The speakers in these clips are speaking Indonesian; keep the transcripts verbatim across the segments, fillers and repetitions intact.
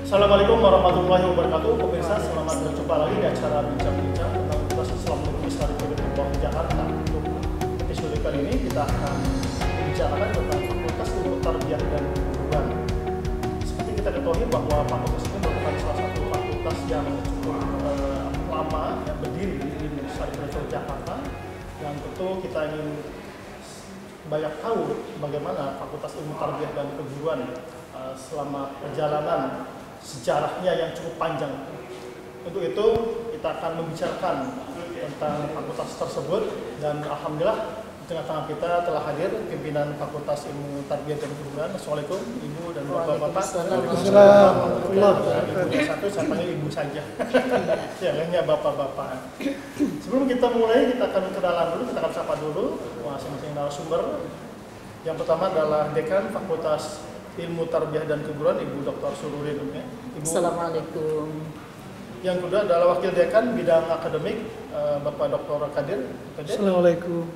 Assalamualaikum warahmatullahi wabarakatuh. Pemirsa, selamat berjumpa lagi di acara Bincang-Bincang tentang Universitas Islam Negeri Syarifudin Jakarta. Untuk episode kali ini kita akan membicarakan tentang Fakultas Ilmu Tarbiyah dan Keguruan. Seperti kita ketahui bahwa fakultas ini merupakan salah satu fakultas yang cukup eh, lama yang berdiri di Syarifudin Jakarta, dan tentu kita ingin banyak tahu bagaimana Fakultas Ilmu Tarbiyah dan Keguruan uh, selama perjalanan sejarahnya yang cukup panjang. Untuk itu kita akan membicarakan tentang fakultas tersebut, dan alhamdulillah di tengah-tengah kita telah hadir pimpinan Fakultas Ilmu Tarbiyah dan Keguruan. Assalamualaikum Ibu dan Bapak-bapak. Waalaikumsalam. Ibu yang satu saya panggil Ibu saja. Ya, lainnya Bapak-bapak. Sebelum kita mulai, kita akan kenalan dulu, kita akan sapa dulu masing-masing narasumber. Yang pertama adalah Dekan Fakultas Ilmu Tarbiyah dan Keguruan, Ibu Doktor Sururin. Ibu. Assalamualaikum. Yang kedua adalah Wakil Dekan Bidang Akademik, Bapak Doktor Kadir. Kadir. Assalamualaikum.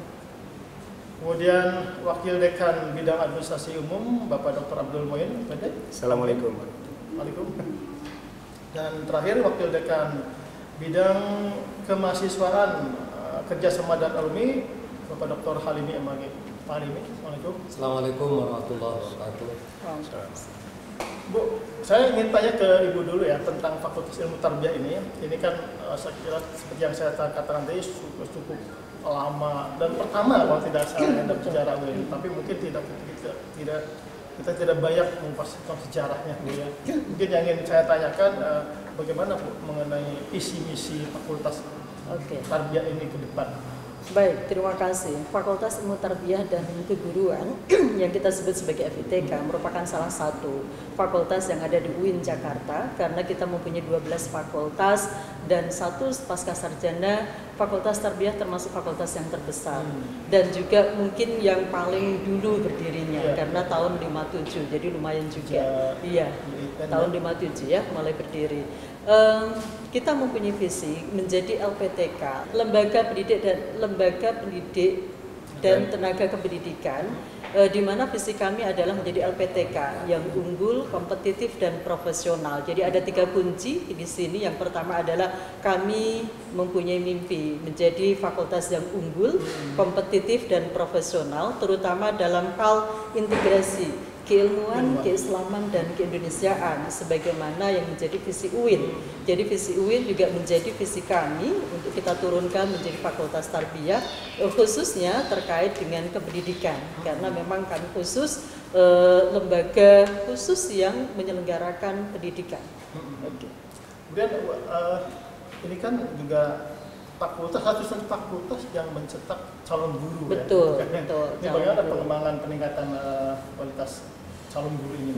Kemudian Wakil Dekan Bidang Administrasi Umum, Bapak Doktor Abdul Muin. Kadir. Assalamualaikum. Waalaikumsalam. Dan terakhir Wakil Dekan Bidang Kemahasiswaan, Kerjasama dan Alumni, Bapak Doktor Halimi M A G. Pak Halimi, Assalamualaikum. Assalamualaikum warahmatullahi wabarakatuh. Bu, saya ingin tanya ke Ibu dulu ya tentang Fakultas Ilmu Tarbiyah ini. Ini kan uh, saya kira seperti yang saya katakan tadi cukup, cukup lama dan pertama kalau tidak salah dalam sejarah ini. Tapi mungkin tidak tidak tidak kita tidak banyak mengupas sejarahnya, Bu ya. Mungkin yang ingin saya tanyakan uh, bagaimana Bu mengenai visi misi Fakultas Oke. Tarbiyah ini ke depan. Baik, terima kasih. Fakultas Ilmu Tarbiyah dan Keguruan yang kita sebut sebagai F I T K merupakan salah satu fakultas yang ada di U I N Jakarta, karena kita mempunyai dua belas fakultas dan satu pasca sarjana. Fakultas Tarbiyah termasuk fakultas yang terbesar dan juga mungkin yang paling dulu berdirinya, ya, karena tahun lima puluh tujuh, jadi lumayan juga. Iya, tahun lima puluh tujuh ya mulai berdiri. Um, kita mempunyai visi menjadi L P T K, lembaga pendidik dan lembaga pendidik dan tenaga kependidikan, uh, di mana visi kami adalah menjadi L P T K yang unggul, kompetitif dan profesional. Jadi ada tiga kunci di sini. Yang pertama adalah kami mempunyai mimpi menjadi fakultas yang unggul, kompetitif dan profesional, terutama dalam hal integrasi keilmuan, keislaman, dan keindonesiaan sebagaimana yang menjadi visi U I N. Jadi visi U I N juga menjadi visi kami untuk kita turunkan menjadi Fakultas Tarbiyah, khususnya terkait dengan kependidikan, karena memang kami khusus eh, lembaga khusus yang menyelenggarakan pendidikan. Oke. Kemudian uh, ini kan juga fakultas, satu-satu fakultas yang mencetak calon guru. Betul, ya. betul. Ini bagaimana pengembangan peningkatan uh, kualitas calon guru ini?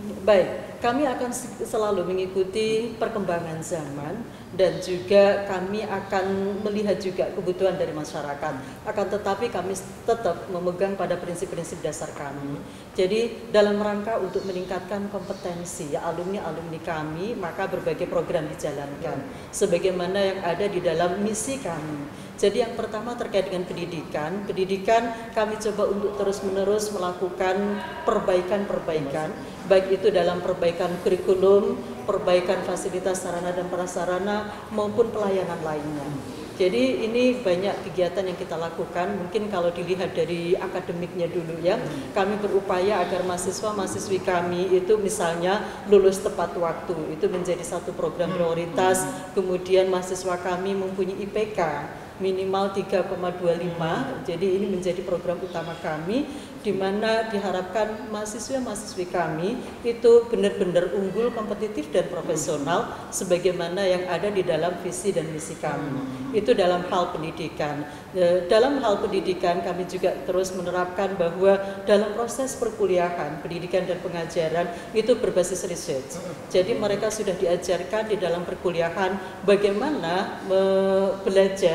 Baik, kami akan selalu mengikuti perkembangan zaman dan juga kami akan melihat juga kebutuhan dari masyarakat. Akan tetapi kami tetap memegang pada prinsip-prinsip dasar kami. Jadi dalam rangka untuk meningkatkan kompetensi alumni-alumni kami, maka berbagai program dijalankan sebagaimana yang ada di dalam misi kami. Jadi yang pertama terkait dengan pendidikan, pendidikan kami coba untuk terus-menerus melakukan perbaikan-perbaikan, baik itu dalam perbaikan kurikulum, perbaikan fasilitas sarana dan prasarana, maupun pelayanan lainnya. Jadi ini banyak kegiatan yang kita lakukan. Mungkin kalau dilihat dari akademiknya dulu ya, kami berupaya agar mahasiswa-mahasiswi kami itu misalnya lulus tepat waktu, itu menjadi satu program prioritas. Kemudian mahasiswa kami mempunyai I P K minimal tiga koma dua lima, jadi ini menjadi program utama kami, di mana diharapkan mahasiswa-mahasiswi kami itu benar-benar unggul, kompetitif dan profesional sebagaimana yang ada di dalam visi dan misi kami. Itu dalam hal pendidikan. Dalam hal pendidikan kami juga terus menerapkan bahwa dalam proses perkuliahan, pendidikan dan pengajaran itu berbasis research. Jadi mereka sudah diajarkan di dalam perkuliahan bagaimana belajar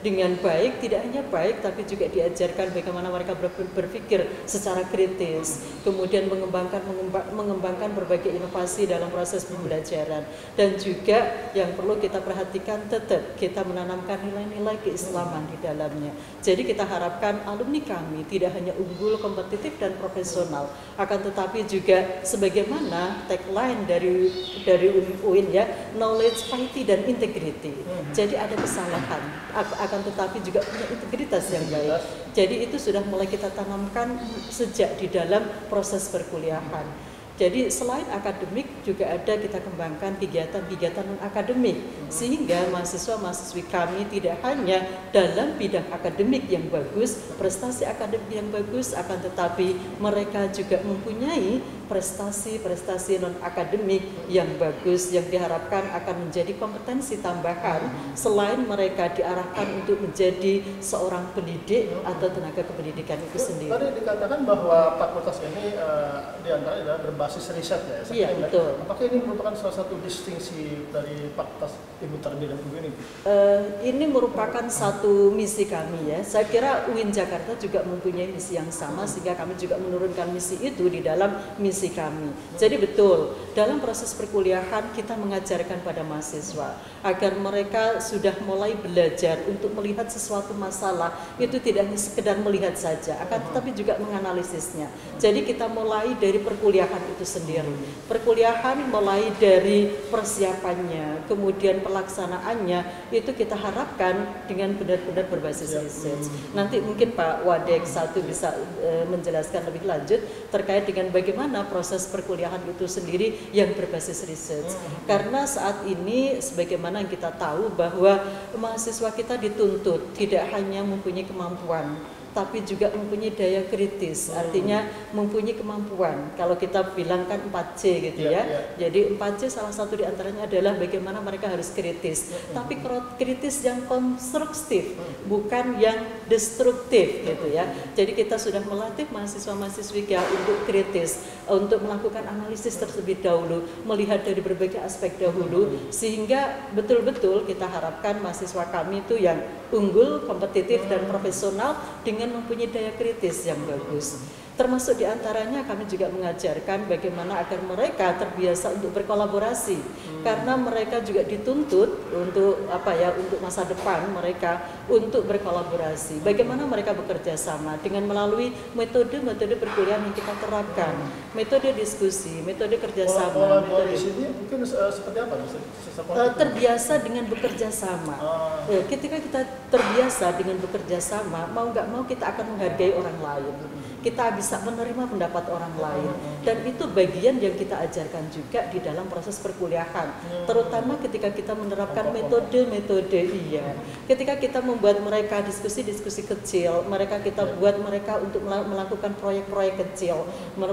dengan baik, tidak hanya baik tapi juga diajarkan bagaimana mereka berpikir secara kritis, kemudian mengembangkan mengembangkan berbagai inovasi dalam proses pembelajaran, dan juga yang perlu kita perhatikan tetap kita menanamkan nilai-nilai keislaman di dalamnya. Jadi kita harapkan alumni kami tidak hanya unggul, kompetitif dan profesional, akan tetapi juga sebagaimana tagline dari dari U I N ya, knowledge, piety dan integrity. Jadi ada kesalahan, akan tetapi juga punya integritas yang baik. Jadi itu sudah mulai kita tanamkan sejak di dalam proses perkuliahan. Jadi selain akademik juga ada kita kembangkan kegiatan-kegiatan non-akademik, sehingga mahasiswa-mahasiswi kami tidak hanya dalam bidang akademik yang bagus, prestasi akademik yang bagus, akan tetapi mereka juga mempunyai prestasi-prestasi non-akademik yang bagus, yang diharapkan akan menjadi kompetensi tambahan selain mereka diarahkan untuk menjadi seorang pendidik atau tenaga kependidikan itu sendiri. Tadi dikatakan bahwa fakultas ini uh, diantara adalah berbasis riset ya. Iya, betul. Apakah ini merupakan salah satu distingsi dari Fakultas Ilmu Tarbiyah dan U I N ini? Uh, ini merupakan satu misi kami ya. Saya kira U I N Jakarta juga mempunyai misi yang sama, sehingga kami juga menurunkan misi itu di dalam misi kami. Jadi betul, dalam proses perkuliahan kita mengajarkan pada mahasiswa agar mereka sudah mulai belajar untuk melihat sesuatu masalah itu tidak hanya sekedar melihat saja, akan tetapi juga menganalisisnya. Jadi kita mulai dari perkuliahan itu sendiri. Perkuliahan mulai dari persiapannya, kemudian pelaksanaannya itu kita harapkan dengan benar-benar berbasis riset. Nanti mungkin Pak Wadek satu bisa e, menjelaskan lebih lanjut terkait dengan bagaimana proses perkuliahan itu sendiri yang berbasis riset. Karena saat ini sebagaimana yang kita tahu bahwa mahasiswa kita dituntut tidak hanya mempunyai kemampuan, tapi juga mempunyai daya kritis, artinya mempunyai kemampuan. Kalau kita bilangkan empat C gitu ya, yeah, yeah. Jadi empat C salah satu diantaranya adalah bagaimana mereka harus kritis, mm-hmm. tapi kritis yang konstruktif, mm-hmm. bukan yang destruktif gitu ya. Jadi kita sudah melatih mahasiswa-mahasiswi kita untuk kritis, untuk melakukan analisis terlebih dahulu, melihat dari berbagai aspek dahulu, mm-hmm. sehingga betul-betul kita harapkan mahasiswa kami itu yang unggul, kompetitif dan profesional dengan mempunyai daya kritis yang bagus. Termasuk diantaranya kami juga mengajarkan bagaimana agar mereka terbiasa untuk berkolaborasi, hmm. karena mereka juga dituntut untuk apa ya, untuk masa depan mereka untuk berkolaborasi. Bagaimana mereka bekerja sama dengan melalui metode-metode perkuliahan yang kita terapkan, metode diskusi, metode kerjasama. Kolaborasi ini mungkin uh, seperti apa? Uh, terbiasa dengan bekerja sama. Ah. Uh, ketika kita terbiasa dengan bekerja sama, mau nggak mau kita akan menghargai orang lain. Kita bisa menerima pendapat orang lain, dan itu bagian yang kita ajarkan juga di dalam proses perkuliahan, terutama ketika kita menerapkan metode-metode iya. Ketika kita membuat mereka diskusi-diskusi kecil, mereka kita buat mereka untuk melakukan proyek-proyek kecil,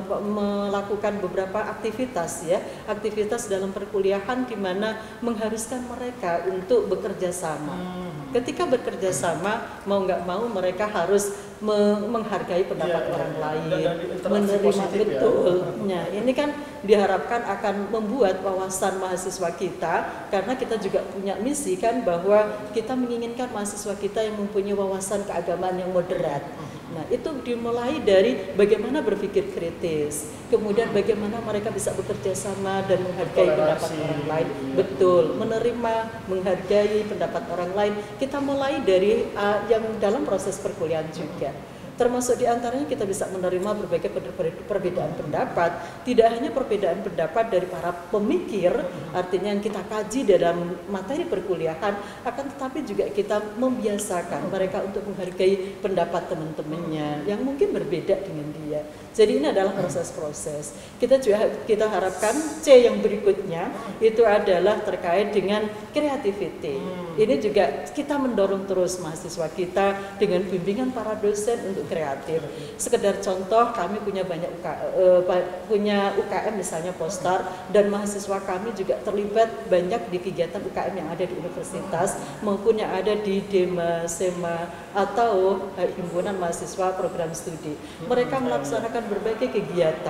melakukan beberapa aktivitas ya, aktivitas dalam perkuliahan di mana mengharuskan mereka untuk bekerja sama. Ketika bekerja sama, mau nggak mau mereka harus menghargai pendapat ya, orang ya, lain, menerima betul. Ya. Nah, ini kan diharapkan akan membuat wawasan mahasiswa kita, karena kita juga punya misi kan bahwa kita menginginkan mahasiswa kita yang mempunyai wawasan keagamaan yang moderat. Nah, itu dimulai dari bagaimana berpikir kritis, kemudian bagaimana mereka bisa bekerja sama dan menghargai pendapat orang lain. Betul, menerima, menghargai pendapat orang lain. Kita mulai dari uh, yang dalam proses perkuliahan juga. Termasuk diantaranya kita bisa menerima berbagai perbedaan pendapat, tidak hanya perbedaan pendapat dari para pemikir, artinya yang kita kaji dalam materi perkuliahan, akan tetapi juga kita membiasakan mereka untuk menghargai pendapat teman-temannya yang mungkin berbeda dengan dia. Jadi ini adalah proses-proses. Kita juga kita harapkan C yang berikutnya itu adalah terkait dengan creativity. Ini juga kita mendorong terus mahasiswa kita dengan bimbingan para dosen untuk kreatif. Sekedar contoh, kami punya banyak U K, uh, punya U K M misalnya Postar, dan mahasiswa kami juga terlibat banyak di kegiatan U K M yang ada di universitas maupun yang ada di Dema, Sema atau uh, himpunan mahasiswa program studi. Mereka melaksanakan berbagai kegiatan.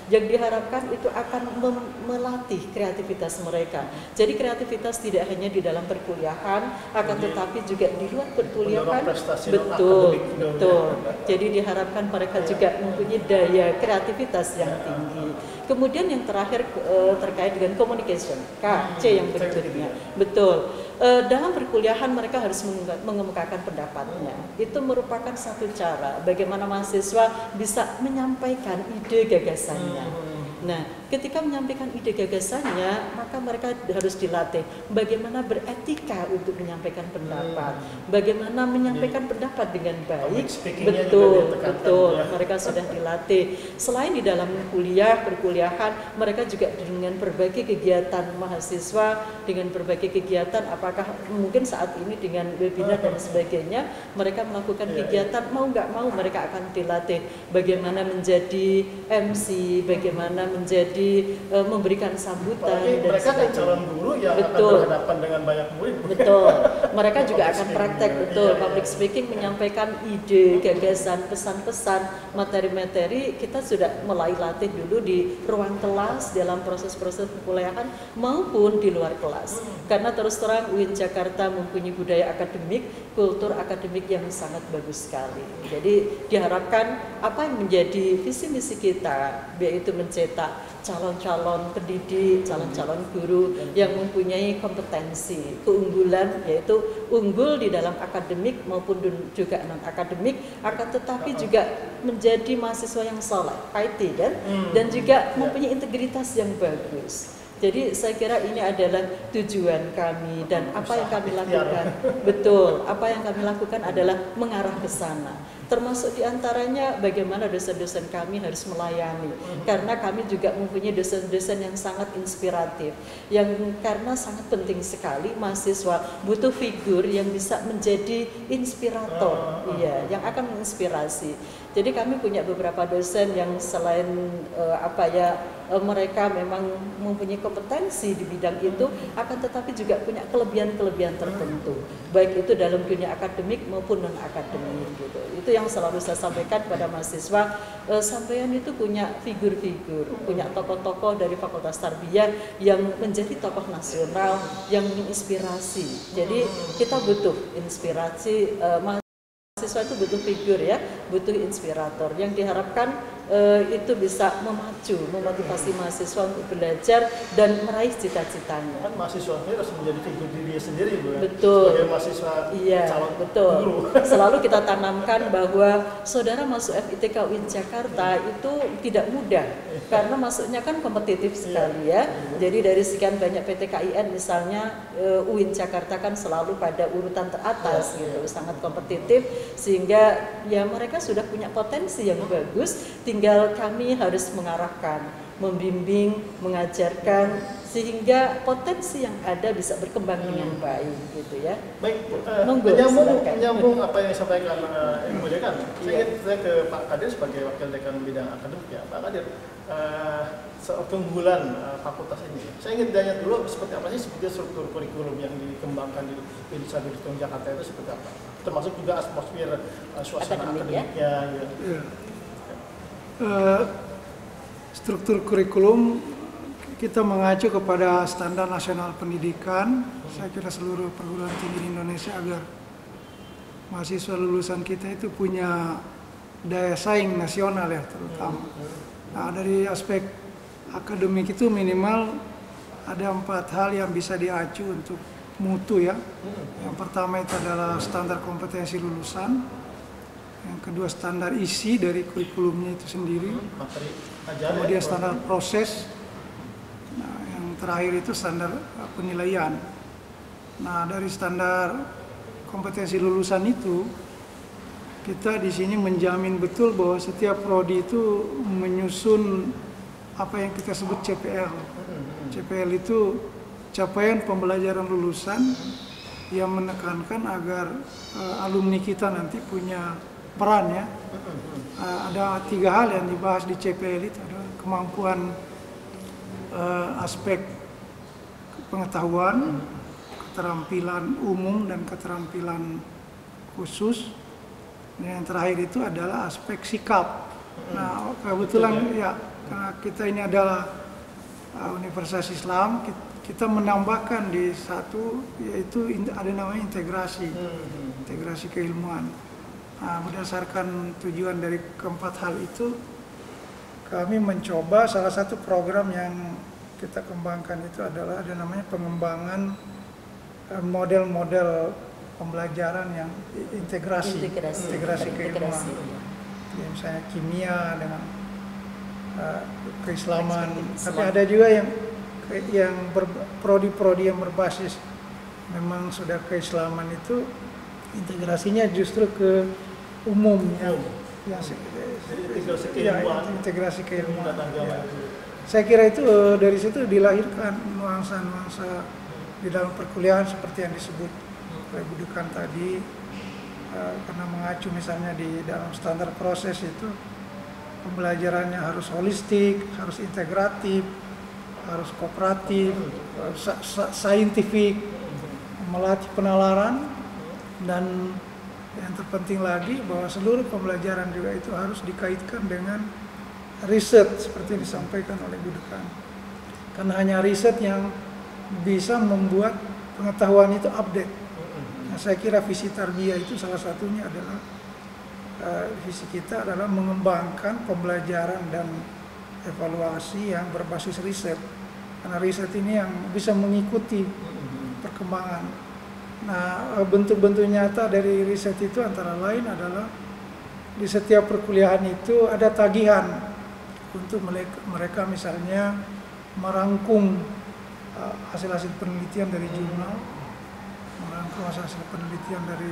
yang diharapkan itu akan mem- melatih kreativitas mereka. Jadi kreativitas tidak hanya di dalam perkuliahan, akan Jadi, tetapi juga di luar perkuliahan. prestasi Betul, non-akademik betul. Jadi diharapkan mereka juga mempunyai daya kreativitas yang tinggi. Kemudian yang terakhir eh, terkait dengan communication, K C yang berikutnya. Betul. Eh, dalam perkuliahan mereka harus mengemukakan pendapatnya. Itu merupakan satu cara bagaimana mahasiswa bisa menyampaikan ide gagasannya. Nah, ketika menyampaikan ide gagasannya, maka mereka harus dilatih bagaimana beretika untuk menyampaikan pendapat, bagaimana menyampaikan pendapat dengan baik. Betul, betul. Mereka sudah dilatih. Selain di dalam kuliah, perkuliahan, mereka juga dengan berbagai kegiatan mahasiswa, dengan berbagai kegiatan, apakah mungkin saat ini dengan webinar dan sebagainya, mereka melakukan kegiatan, mau nggak mau mereka akan dilatih bagaimana menjadi M C, bagaimana menjadi uh, memberikan sambutan. Apalagi dan mereka kan sebagainya. calon guru yang Betul. akan berhadapan dengan banyak murid. Betul. Mereka juga Public akan speaking. praktek, betul. Iya, iya. Public speaking, menyampaikan ide, gagasan, pesan-pesan, materi-materi. Kita sudah mulai latih dulu di ruang kelas dalam proses-proses perkuliahan maupun di luar kelas. Karena terus terang U I N Jakarta mempunyai budaya akademik, kultur akademik yang sangat bagus sekali. Jadi diharapkan apa yang menjadi visi misi kita, yaitu mencetak calon-calon pendidik, calon-calon guru yang mempunyai kompetensi, keunggulan, yaitu unggul di dalam akademik maupun juga non-akademik, akan tetapi juga menjadi mahasiswa yang soleh, I T kan, dan juga mempunyai integritas yang bagus. Jadi saya kira ini adalah tujuan kami dan apa yang kami lakukan. Betul, apa yang kami lakukan adalah mengarah ke sana. Termasuk diantaranya bagaimana dosen-dosen kami harus melayani, karena kami juga mempunyai dosen-dosen yang sangat inspiratif, yang karena sangat penting sekali mahasiswa butuh figur yang bisa menjadi inspirator, iya, yang akan menginspirasi. Jadi kami punya beberapa dosen yang selain uh, apa ya uh, mereka memang mempunyai kompetensi di bidang itu, akan tetapi juga punya kelebihan-kelebihan tertentu, baik itu dalam dunia akademik maupun non akademik gitu. Itu yang selalu saya sampaikan kepada mahasiswa, uh, sampean itu punya figur-figur, punya tokoh-tokoh dari Fakultas Tarbiyah yang menjadi tokoh nasional yang menginspirasi. Jadi kita butuh inspirasi uh, mahasiswa itu butuh figur ya, butuh inspirator yang diharapkan uh, itu bisa memacu, memotivasi mahasiswa untuk belajar dan meraih cita-citanya. Kan mahasiswa harus menjadi figur diri sendiri, Bu. Betul. Sebagai mahasiswa Iya, calon betul. guru. Selalu kita tanamkan bahwa saudara masuk F I T K U I N Jakarta itu tidak mudah karena masuknya kan kompetitif sekali ya. Jadi dari sekian banyak P T K I N misalnya U I N Jakarta kan selalu pada urutan teratas gitu, sangat kompetitif sehingga ya mereka sudah punya potensi yang bagus, tinggal kami harus mengarahkan, membimbing, mengajarkan sehingga potensi yang ada bisa berkembang dengan baik gitu ya. Baik, uh, Monggo, menyambung, silakan. menyambung apa yang disampaikan uh, Ibu Dekan. Saya Iya. ingin saya ke Pak Kadir sebagai Wakil Dekan Bidang Akademik ya. Pak Kadir, uh, keunggulan uh, fakultas ini. Saya ingin tanya dulu seperti apa sih sebetulnya struktur kurikulum yang dikembangkan di Universitas Jakarta itu seperti apa? Termasuk juga atmosfer uh, suasana Akademik, ya? akademiknya. Ya. Ya. Uh, struktur kurikulum kita mengacu kepada standar nasional pendidikan. Saya kira seluruh perguruan tinggi di Indonesia agar mahasiswa lulusan kita itu punya daya saing nasional ya terutama. Nah, dari aspek akademik itu minimal ada empat hal yang bisa diacu untuk mutu ya. Yang pertama itu adalah standar kompetensi lulusan. Yang kedua standar isi dari kurikulumnya itu sendiri. Materi ajar, Kemudian ya, standar proses. Nah, yang terakhir itu standar uh, penilaian. Nah, dari standar kompetensi lulusan itu kita di sini menjamin betul bahwa setiap prodi itu menyusun apa yang kita sebut C P L. C P L itu capaian pembelajaran lulusan yang menekankan agar uh, alumni kita nanti punya peran ya. Uh, ada tiga hal yang dibahas di C P L itu, ada kemampuan uh, aspek pengetahuan, keterampilan umum dan keterampilan khusus. Dan yang terakhir itu adalah aspek sikap. Nah, kebetulan ya karena kita ini adalah uh, Universitas Islam, kita, kita menambahkan di satu yaitu in, ada namanya integrasi, hmm. integrasi keilmuan. Nah, berdasarkan tujuan dari keempat hal itu, kami mencoba salah satu program yang kita kembangkan itu adalah ada namanya pengembangan model-model pembelajaran yang integrasi, integrasi, integrasi keilmuan. integrasi. Ya, misalnya kimia dengan uh, keislaman, Islam. tapi ada juga yang yang prodi-prodi yang berbasis memang sudah keislaman itu integrasinya justru ke umum yang yang integrasi ya, keilmuan. integrasi keilmuan. Ya. Ya. Saya kira itu dari situ dilahirkan nuansa-nuansa di dalam perkuliahan seperti yang disebut oleh Bu Dekan tadi, uh, karena mengacu misalnya di dalam standar proses itu pembelajarannya harus holistik, harus integratif, harus kooperatif, harus saintifik, melatih penalaran, dan yang terpenting lagi bahwa seluruh pembelajaran juga itu harus dikaitkan dengan riset seperti yang disampaikan oleh Bu Dekan. Karena hanya riset yang bisa membuat pengetahuan itu update. Nah, saya kira visi tarbiyah itu salah satunya adalah uh, visi kita adalah mengembangkan pembelajaran dan evaluasi yang berbasis riset. Karena riset ini yang bisa mengikuti perkembangan. Nah, bentuk-bentuk nyata dari riset itu antara lain adalah di setiap perkuliahan itu ada tagihan untuk mereka misalnya merangkum hasil-hasil uh, penelitian dari jurnal, merangkum hasil-hasil penelitian dari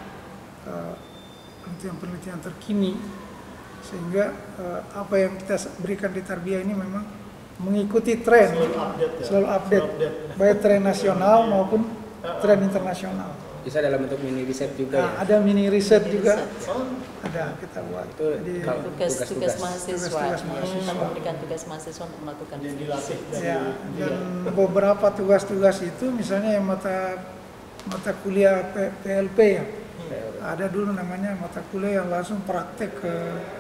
uh, penelitian-penelitian terkini, sehingga uh, apa yang kita berikan di tarbiyah ini memang mengikuti tren, selalu update, ya? selalu update, selalu update. baik tren nasional maupun tren internasional. Bisa dalam bentuk mini riset juga Nah, ya? ada mini riset Mini juga, riset. Oh, ada kita buat. Itu Jadi, kalau Tugas-tugas tugas-tugas. mahasiswa, Tugas-tugas kita mahasiswa. memberikan tugas mahasiswa untuk melakukan yang dilatih dari ya, dia. dan beberapa tugas-tugas itu misalnya yang mata mata kuliah P- PLP ya, ada dulu namanya mata kuliah yang langsung praktek ke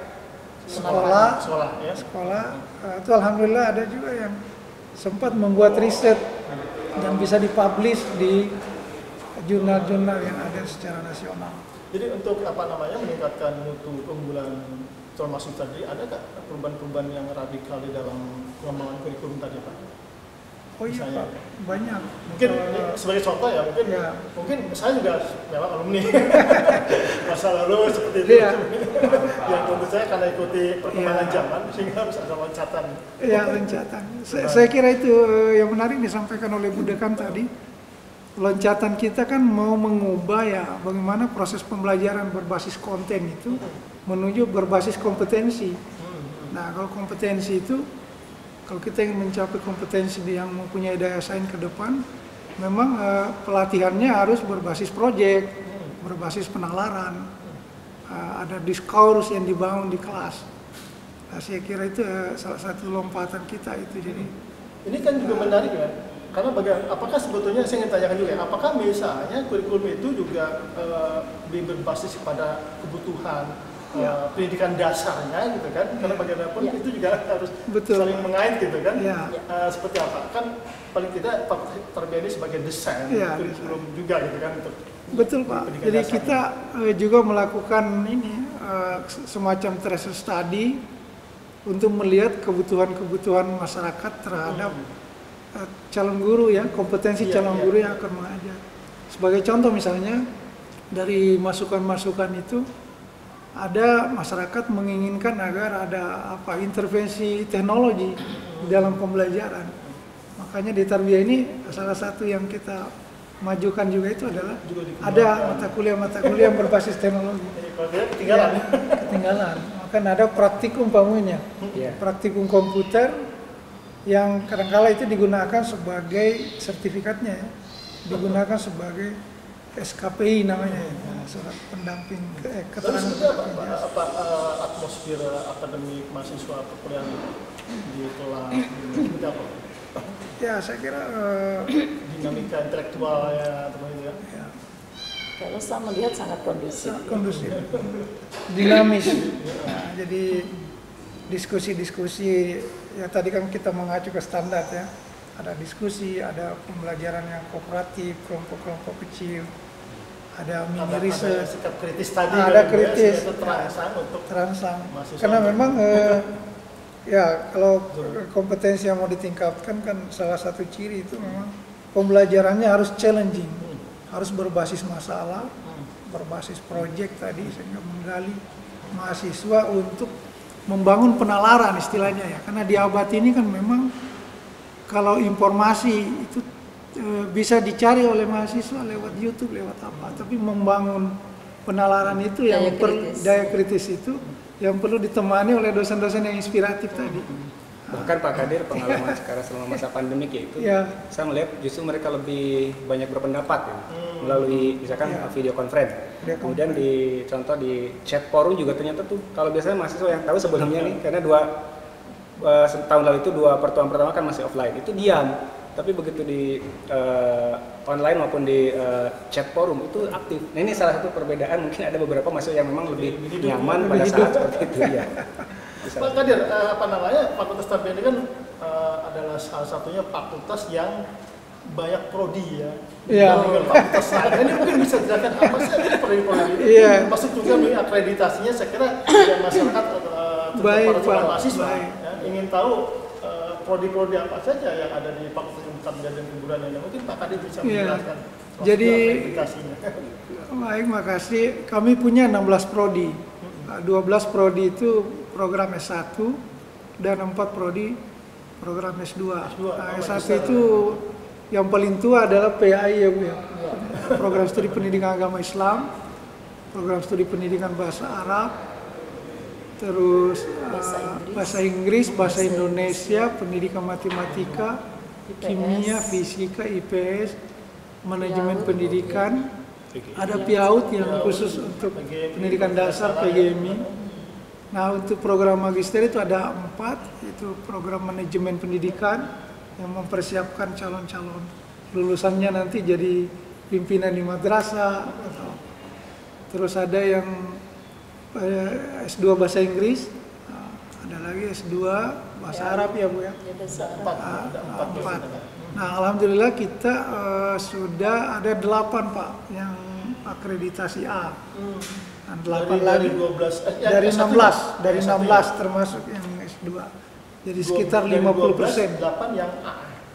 sekolah, sekolah ya. sekolah. Uh, itu alhamdulillah ada juga yang sempat membuat riset dan bisa dipublish di jurnal-jurnal yang ada secara nasional. Jadi untuk apa namanya meningkatkan mutu keunggulan calon mahasiswa tadi, ada nggak perubahan-perubahan yang radikal di dalam pengembangan kurikulum tadi, Pak? Oh iya Misalnya, Pak, banyak. Mungkin Uh, sebagai contoh ya, mungkin ya. mungkin saya juga memang alumni masa lalu seperti itu. Iya. Yang menurut saya karena ikuti perkembangan Iya. zaman sehingga harus ada loncatan. Ya, loncatan. Saya, saya kira itu eh, yang menarik disampaikan oleh Bu Dekan tadi. Loncatan kita kan mau mengubah ya bagaimana proses pembelajaran berbasis konten itu menuju berbasis kompetensi. Nah, kalau kompetensi itu, kalau kita ingin mencapai kompetensi yang mempunyai daya saing ke depan, memang eh, pelatihannya harus berbasis proyek, berbasis penalaran, eh, ada diskurs yang dibangun di kelas. Nah, saya kira itu eh, salah satu lompatan kita itu. Jadi Ini kan juga menarik ya, karena bagaimana, apakah sebetulnya saya ingin tanyakan juga, apakah misalnya kurikulum itu juga uh, berbasis pada kebutuhan uh, pendidikan dasarnya gitu kan, karena bagaimanapun Ya. itu juga harus Betul. saling mengait gitu kan, Ya. uh, seperti apa? Kan paling tidak tarbiyah ini sebagai desain Ya, kurikulum juga gitu kan untuk betul Pak. pendidikan Jadi dasar. kita eh, juga melakukan ini eh, semacam tracer study untuk melihat kebutuhan-kebutuhan masyarakat terhadap eh, calon guru ya, kompetensi Iya, calon iya. guru yang akan mengajar. Sebagai contoh misalnya dari masukan-masukan itu ada masyarakat menginginkan agar ada apa intervensi teknologi di dalam pembelajaran. Makanya di tarbiyah ini salah satu yang kita majukan juga itu adalah Juga dikembangkan. ada mata kuliah-mata kuliah yang berbasis teknologi. Jadi kalau tidak ketinggalan. Ya, ketinggalan. Maka ada praktikum pamunya, Iya. praktikum komputer yang kadangkala itu digunakan sebagai sertifikatnya, ya. Digunakan sebagai S K P I namanya, ya, surat pendamping ke, eh, Lalu keterangan seperti apa, pendamping Pak, jasa. apa uh, atmosfer akademik mahasiswa perkuliahan di kelas seperti apa? Ya saya kira eh, Dinamika intelektualnya atau itu ya? ya, Kalau saya melihat sangat kondusif. sangat kondusif, dinamis. Nah, jadi diskusi-diskusi ya tadi kan kita mengacu ke standar ya. Ada diskusi, ada pembelajaran yang kooperatif, kelompok-kelompok kecil, ada mini ada, research, ada sikap kritis tadi, ada kan, kritis, ya, itu terangsang untuk terangsang. mahasiswa. Karena memang eh, ya kalau kompetensi yang mau ditingkatkan kan salah satu ciri itu memang pembelajarannya harus challenging, Hmm. harus berbasis masalah, Hmm. berbasis proyek tadi sehingga menggali mahasiswa untuk membangun penalaran istilahnya ya. Karena di abad ini kan memang kalau informasi itu e, bisa dicari oleh mahasiswa lewat YouTube, lewat apa, tapi membangun penalaran itu yang Daya perlu kritis. daya kritis itu yang perlu ditemani oleh dosen-dosen yang inspiratif tadi. Bahkan Pak Kadir pengalaman sekarang selama masa pandemik yaitu Ya. saya melihat justru mereka lebih banyak berpendapat ya, melalui misalkan Ya. video conference. Video Kemudian di contoh di chat forum juga ternyata tuh kalau biasanya mahasiswa yang tahu sebelumnya nih karena dua uh, tahun lalu itu dua pertemuan pertama kan masih offline itu diam, tapi begitu di uh, online maupun di uh, chat forum itu aktif. Nah ini salah satu perbedaan, mungkin ada beberapa mahasiswa yang memang lebih Lebih hidup, nyaman lebih pada hidup. saat seperti itu ya. Pak Kadir, eh, apa namanya, Fakultas Tarbiyah ini kan eh, adalah salah satunya fakultas yang banyak prodi ya. Iya. Dibandingkan fakultas lain. Ini mungkin bisa dijelaskan apa sih prodi-prodi ini? Iya. Masuk juga nih akreditasinya, saya kira ya, masyarakat eh, terutama Baik, para calon Pak. mahasiswa Baik. ya, ingin tahu eh, prodi-prodi apa saja yang ada di Fakultas Ilmu Tarbiyah dan Hiburan ini. Mungkin Pak Kadir bisa Iya. menjelaskan. maksud Jadi- akreditasinya. Baik, makasih. Kami punya enam belas prodi. dua belas prodi itu program S satu dan empat prodi program S dua. S dua, Nah, oh, S satu magister. itu yang paling tua adalah P A I ya Bu ya. Program Studi Pendidikan Agama Islam, program Studi Pendidikan Bahasa Arab, terus Bahasa uh, Inggris. bahasa Inggris, bahasa Bahasa Indonesia, Pendidikan Matematika, I P S. Kimia, Fisika, I P S, Manajemen Piaut. Pendidikan, ada PIAUD yang khusus untuk P G M I, pendidikan dasar P G M I. Nah untuk program magister itu ada empat, itu program manajemen pendidikan yang mempersiapkan calon-calon lulusannya nanti jadi pimpinan di madrasah. Atau, terus ada yang eh, S dua bahasa Inggris, nah, ada lagi S dua bahasa Ya. Arab ya Bu ya. Ya, bahasa Arab. Empat, Ah, ada empat. empat. dosen. Nah, alhamdulillah kita eh, sudah ada delapan Pak yang akreditasi A. Hmm. Dan Dari, delapan dari lagi dua belas, eh, ya, dari S satu enam belas, ya? dari S satu enam belas ya? termasuk yang S dua. Jadi Dua- sekitar dari lima puluh dua belas, persen. delapan yang A.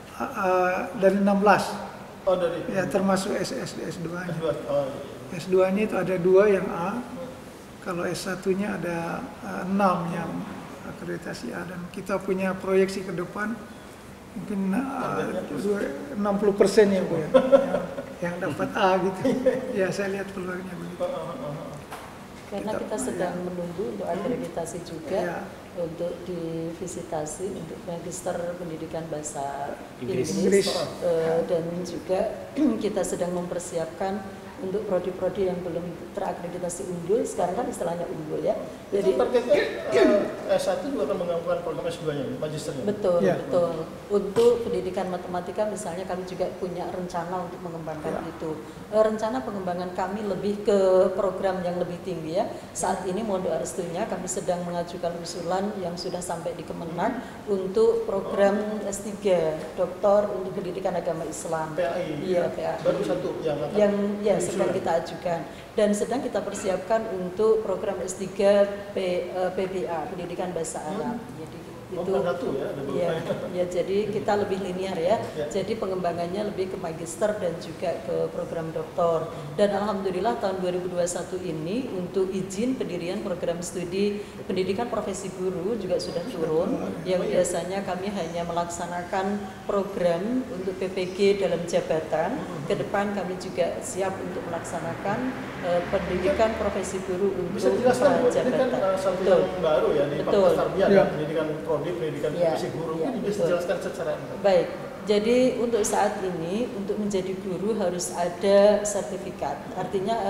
Dari enam belas. Oh dari Ya termasuk S S S dua S nya. dua. Oh, S dua nya itu ada dua yang A. Kalau S satu nya ada eh, enam yang akreditasi A, dan kita punya proyeksi ke depan mungkin uh, enam puluh persen ya Bu ya, yang, yang dapat A gitu. Ya saya lihat peluangnya begitu. oh, oh, oh, oh. Karena kita sedang menunggu untuk akreditasi juga Ya. untuk divisitasi untuk magister pendidikan bahasa Inggris. Inggris, Inggris. Eh, dan juga kita sedang mempersiapkan untuk prodi-prodi yang belum terakreditasi unggul, sekarang kan istilahnya unggul ya. Jadi Jadi targetnya eh, S satu juga akan menggabungkan program S dua nya, magisternya. betul, Ya. betul. Untuk pendidikan matematika misalnya kami juga punya rencana untuk mengembangkan Ya. itu. Eh, Rencana pengembangan kami lebih ke program yang lebih tinggi ya. Saat ini mohon doa restunya kami sedang mengajukan usulan yang sudah sampai di Kemenag untuk program S tiga Doktor untuk Pendidikan Agama Islam. P A I. Iya, P A I. Baru satu yang akan Yang ya diusulkan. sedang kita ajukan dan sedang kita persiapkan untuk program S tiga P, eh, P B A Pendidikan Bahasa Arab. Jadi Oh, itu bukan satu ya, ada dua. ya, ya jadi kita lebih linear ya. Ya. Jadi pengembangannya lebih ke magister dan juga ke program doktor. Dan alhamdulillah tahun dua ribu dua puluh satu ini untuk izin pendirian program studi pendidikan profesi guru juga sudah turun. Yang biasanya kami hanya melaksanakan program untuk P P G dalam jabatan. Ke depan kami juga siap untuk melaksanakan eh, pendidikan profesi guru untuk Bisa dijelaskan Bu, ini kan jabatan. eh, satu Betul. yang baru ya di Betul. Fakultas Tarbiyah Ya. dan pendidikan prodi, pendidikan Ya, profesi guru. ya, Ini bisa betul. dijelaskan secara Baik, jadi untuk saat ini untuk menjadi guru harus ada sertifikat. Artinya harus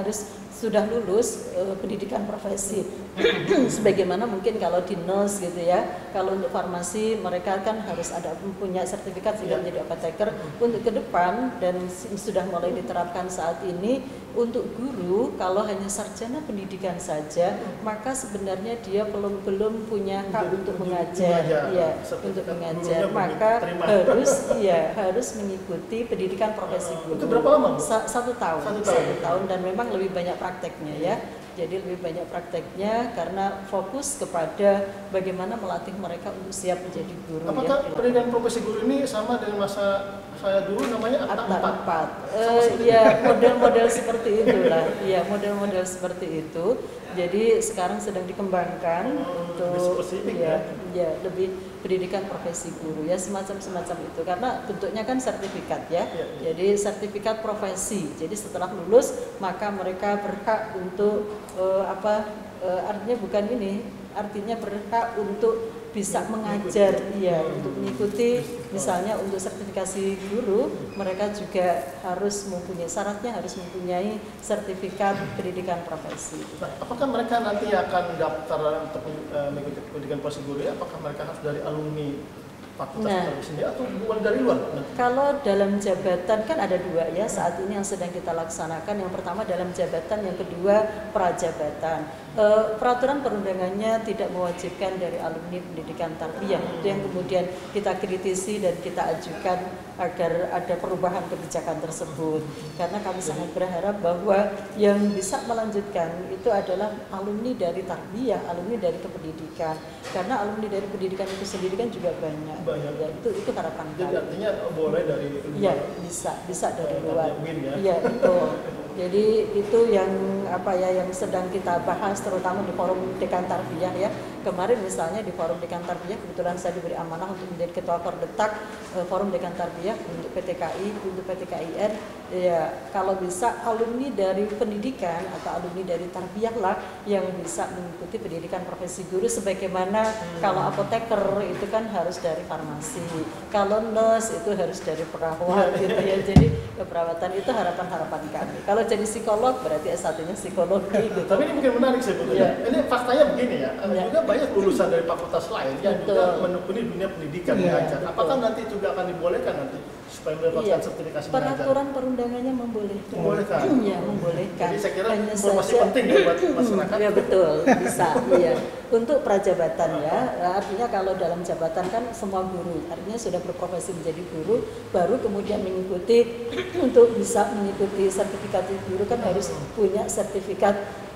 sudah lulus uh, pendidikan profesi. Sebagaimana mungkin kalau di nurse gitu ya, kalau untuk farmasi mereka kan harus ada punya sertifikat sehingga menjadi apoteker. Untuk ke depan dan sudah mulai diterapkan saat ini, untuk guru kalau hanya sarjana pendidikan saja, maka sebenarnya dia belum belum punya hak untuk mengajar, ya, untuk mengajar, maka harus ya harus mengikuti pendidikan profesi guru. Itu berapa lama, Bu? Sa satu tahun, Satu tahun. satu tahun dan memang lebih banyak prakteknya ya. Jadi lebih banyak prakteknya karena fokus kepada bagaimana melatih mereka untuk siap menjadi guru. Apakah ya, pendidikan profesi guru ini sama dengan masa saya dulu namanya Akta empat? empat. Uh, ya model-model seperti itulah. Ya model-model seperti itu. Jadi sekarang sedang dikembangkan oh, untuk lebih spesifik, ya, ya? ya lebih pendidikan profesi guru ya semacam semacam itu karena bentuknya kan sertifikat ya. Ya, ya. Jadi sertifikat profesi. Jadi setelah lulus maka mereka berhak untuk uh, apa uh, artinya bukan ini, artinya berhak untuk bisa mengajar ya, untuk mengikuti misalnya untuk sertifikasi guru mereka juga harus mempunyai syaratnya harus mempunyai sertifikat pendidikan profesi. Nah, apakah mereka nanti akan daftar untuk uh, mengikuti pendidikan profesi guru ya? Apakah mereka harus dari alumni fakultas Nah, nah, sendiri atau bukan dari luar? Nah, kalau dalam jabatan kan ada dua ya saat ini yang sedang kita laksanakan. Yang pertama dalam jabatan, yang kedua prajabatan. E, peraturan perundangannya tidak mewajibkan dari alumni pendidikan tarbiyah. Itu yang kemudian kita kritisi dan kita ajukan agar ada perubahan kebijakan tersebut. Karena kami sangat berharap bahwa yang bisa melanjutkan itu adalah alumni dari tarbiyah, alumni dari kependidikan. Karena alumni dari pendidikan itu sendiri kan juga banyak. Banyak. Ya, itu itu harapan jadi kami. artinya boleh dari luar. Iya, bisa, bisa dari Oh, luar. win ya. Iya, betul. Jadi itu yang apa ya yang sedang kita bahas terutama di forum Dekan Tarbiyah ya. Kemarin misalnya di forum Dekan Tarbiyah kebetulan saya diberi amanah untuk menjadi ketua Kordetak eh, forum Dekan Tarbiyah untuk P T K I, untuk P T K I N. Ya, kalau bisa alumni dari pendidikan atau alumni dari tarbiyah lah yang bisa mengikuti pendidikan profesi guru sebagaimana hmm. kalau apoteker itu kan harus dari farmasi. Kalau nurse itu harus dari perawat gitu ya. Jadi keperawatan itu harapan-harapan kami. Kalau jadi psikolog berarti S satunya psikologi gitu. Tapi ini mungkin menarik sebetulnya. Ya. Ini faktanya begini ya. Ya. Juga banyak lulusan dari fakultas lain yang Betul. juga menekuni dunia pendidikan Ya, mengajar. Apakah betul. nanti juga akan dibolehkan nanti supaya mendapatkan Iya. sertifikasi mengajar? Peraturan perundangannya membolehkan. Membolehkan. Iya, membolehkan. Jadi saya kira Hanya informasi saja- penting ya buat masyarakat. Iya betul, bisa. Iya. Untuk prajabatan ya, artinya kalau dalam jabatan kan semua guru, artinya sudah berprofesi menjadi guru, baru kemudian mengikuti untuk bisa mengikuti sertifikat guru kan harus punya sertifikat